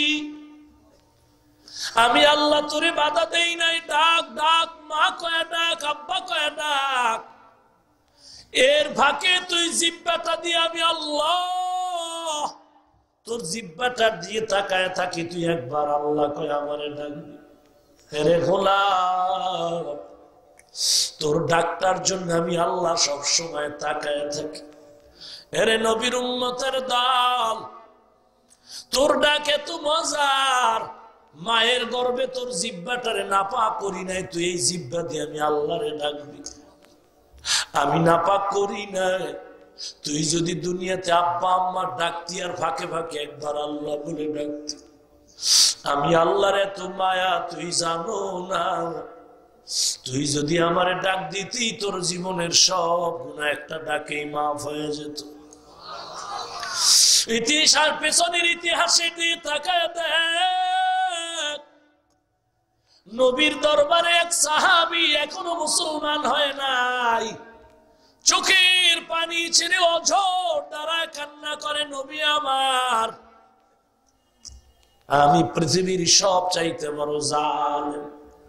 আমি আল্লাহ তোরে বাধা দেই নাই, ডাক ডাক, মা কয়া ডাক, আব্বা কয়া ডাক। এর ফাঁকে তুই জিব্বাটা দিয়ে আমি আল্লাহ, তোর জিব্বাটা দিয়ে তাকায় থাকি, তুই একবার আল্লাহ কয়া আমারে ডাকবি। রে গোলাম, তোর ডাকটার জন্য আমি আল্লাহ সব সময় তাকায় থাকি। এরে নবীর উম্মতের দল, তোর ডাক এত মজার, মায়ের গর্ভে তোর জিব্বাটারে নাপাক করি নাই, তুই এই জিব্বা দিয়ে আমি আল্লাহরে ডাকবি। আমি নাপাক করি নাই, তুই যদি দুনিয়াতে আব্বা আম্মার ডাকতি আর ফাঁকে ফাঁকে একবার আল্লাহ বলে ডাকতি। আমি আল্লাহর এত মায়া তুই জানো না। তুই যদি আমারে ডাক দিতি, তোর জীবনের সব গুনাহ একটা ডাকেই মাফ হয়ে যেত। ইতিহাস, পেছনের ইতিহাসে দিয়ে তাকায় দেখ, নবীর দরবারে এক সাহাবী এখনো মুসলমান হয় নাই, চোখের পানি ছেড়ে অঝোর দাঁড়ায় কান্না করে, নবী আমার, আমি পৃথিবীর সব চাইতে বড় জালেম।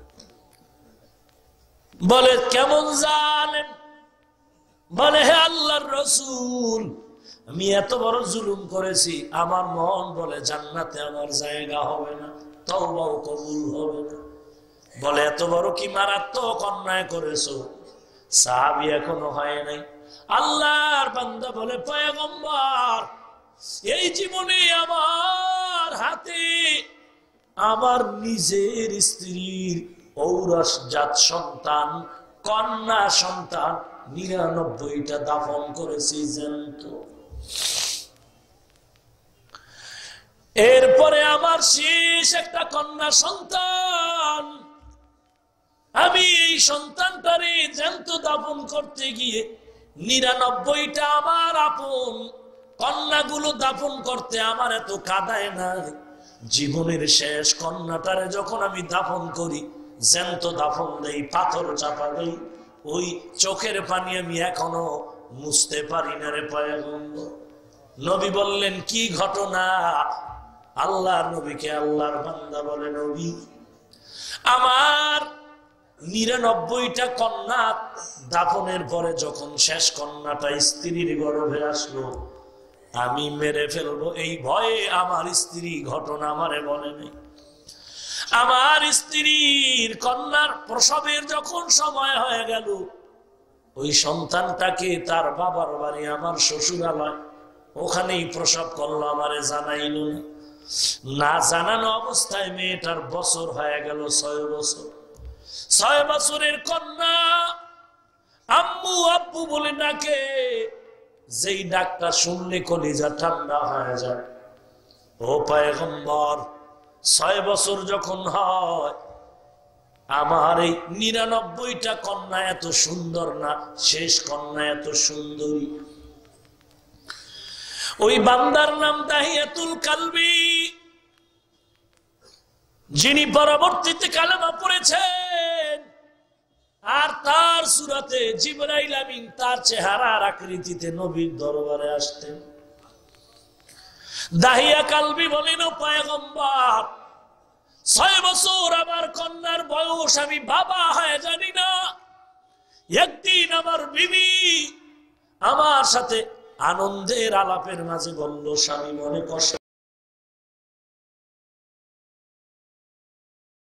বলে কেমন জালেম? বলে হে আল্লাহর রাসূল, আমি এত বড় জুলুম করেছি, আমার মন বলে জান্নাতে আমার জায়গা হবে না, তওবাও কবুল হবে না। বলে এত বড় কি মারাত্মক অন্যায় করেছো? সাহাবী এখনো হয় নাই। আল্লাহর বান্দা বলে, পয়গম্বর, এই জীবনে আমার হাতে আমার নিজের স্ত্রীর ঔরস জাত সন্তান, কন্যা সন্তান নিরানব্বইটা দাফন করেছি জ্যান্ত। এরপরে আমার শেষ একটা কন্যা সন্তান, আমি এই সন্তানটারে জ্যান্ত দাফন করতে গিয়ে নিরানব্বইটা আমার আপন কন্যাগুলো দাফন করতে আমার এত কাঁদায় না। জীবনের শেষ কন্যাটারে যখন আমি দাফন করি, জ্যান্ত দাফন দেই, পাথর চাপা দেই, ওই চোখের পানি আমি এখনো মুছতে পারি না রে পয়গম্বর। নবী বললেন কি ঘটনা? আল্লাহর নবীকে আল্লাহর বান্দা বলে, নবী আমার নিরানব্বইটা কন্যা দাফনের পরে যখন শেষ কন্যাটা স্ত্রীর গর্ভে আসলো, আমি মেরে ফেলবো এই ভয়ে আমার স্ত্রী ঘটনা আমারে বলে নেই। আমার স্ত্রীর কন্যার প্রসবের যখন সময় হয়ে গেল, ওই সন্তানটাকে তার বাবার বাড়ি আমার শ্বশুরালয়, ওখানেই প্রসব করলো, আমারে জানাইল না। না জানানো অবস্থায় মেয়েটার বছর হয়ে গেল ছয় বছর। ছয় বছরের কন্যা আম্মু আব্বু বলে ডাকে, যেই ডাকটা শুনলে কলিজা ঠান্ডা হয়ে যায়। ও পয়গম্বর, ছয় বছর যখন হয়, আমার এই নিরানব্বইটা কন্যা এত সুন্দর না, শেষ কন্যা এত সুন্দরী। ওই বান্দার নাম দাহিয়াতুল কালবি, যিনি পরবর্তীতে কালেমা পড়েছেন, আর তার সূরাতে জিবরাইল আমিন তার চেহারার আকৃতিতে নবীর দরবারে আসতেন। দাহিয়া কালবি বলেন, ও পয়গম্বর, ছয় বছর আমার কন্যার বয়স, আমি বাবা হয়ে জানি না। একদিন আমার বিবি আমার সাথে আনন্দের আলাপের মাঝে বলল, স্বামী মনে কষ্ট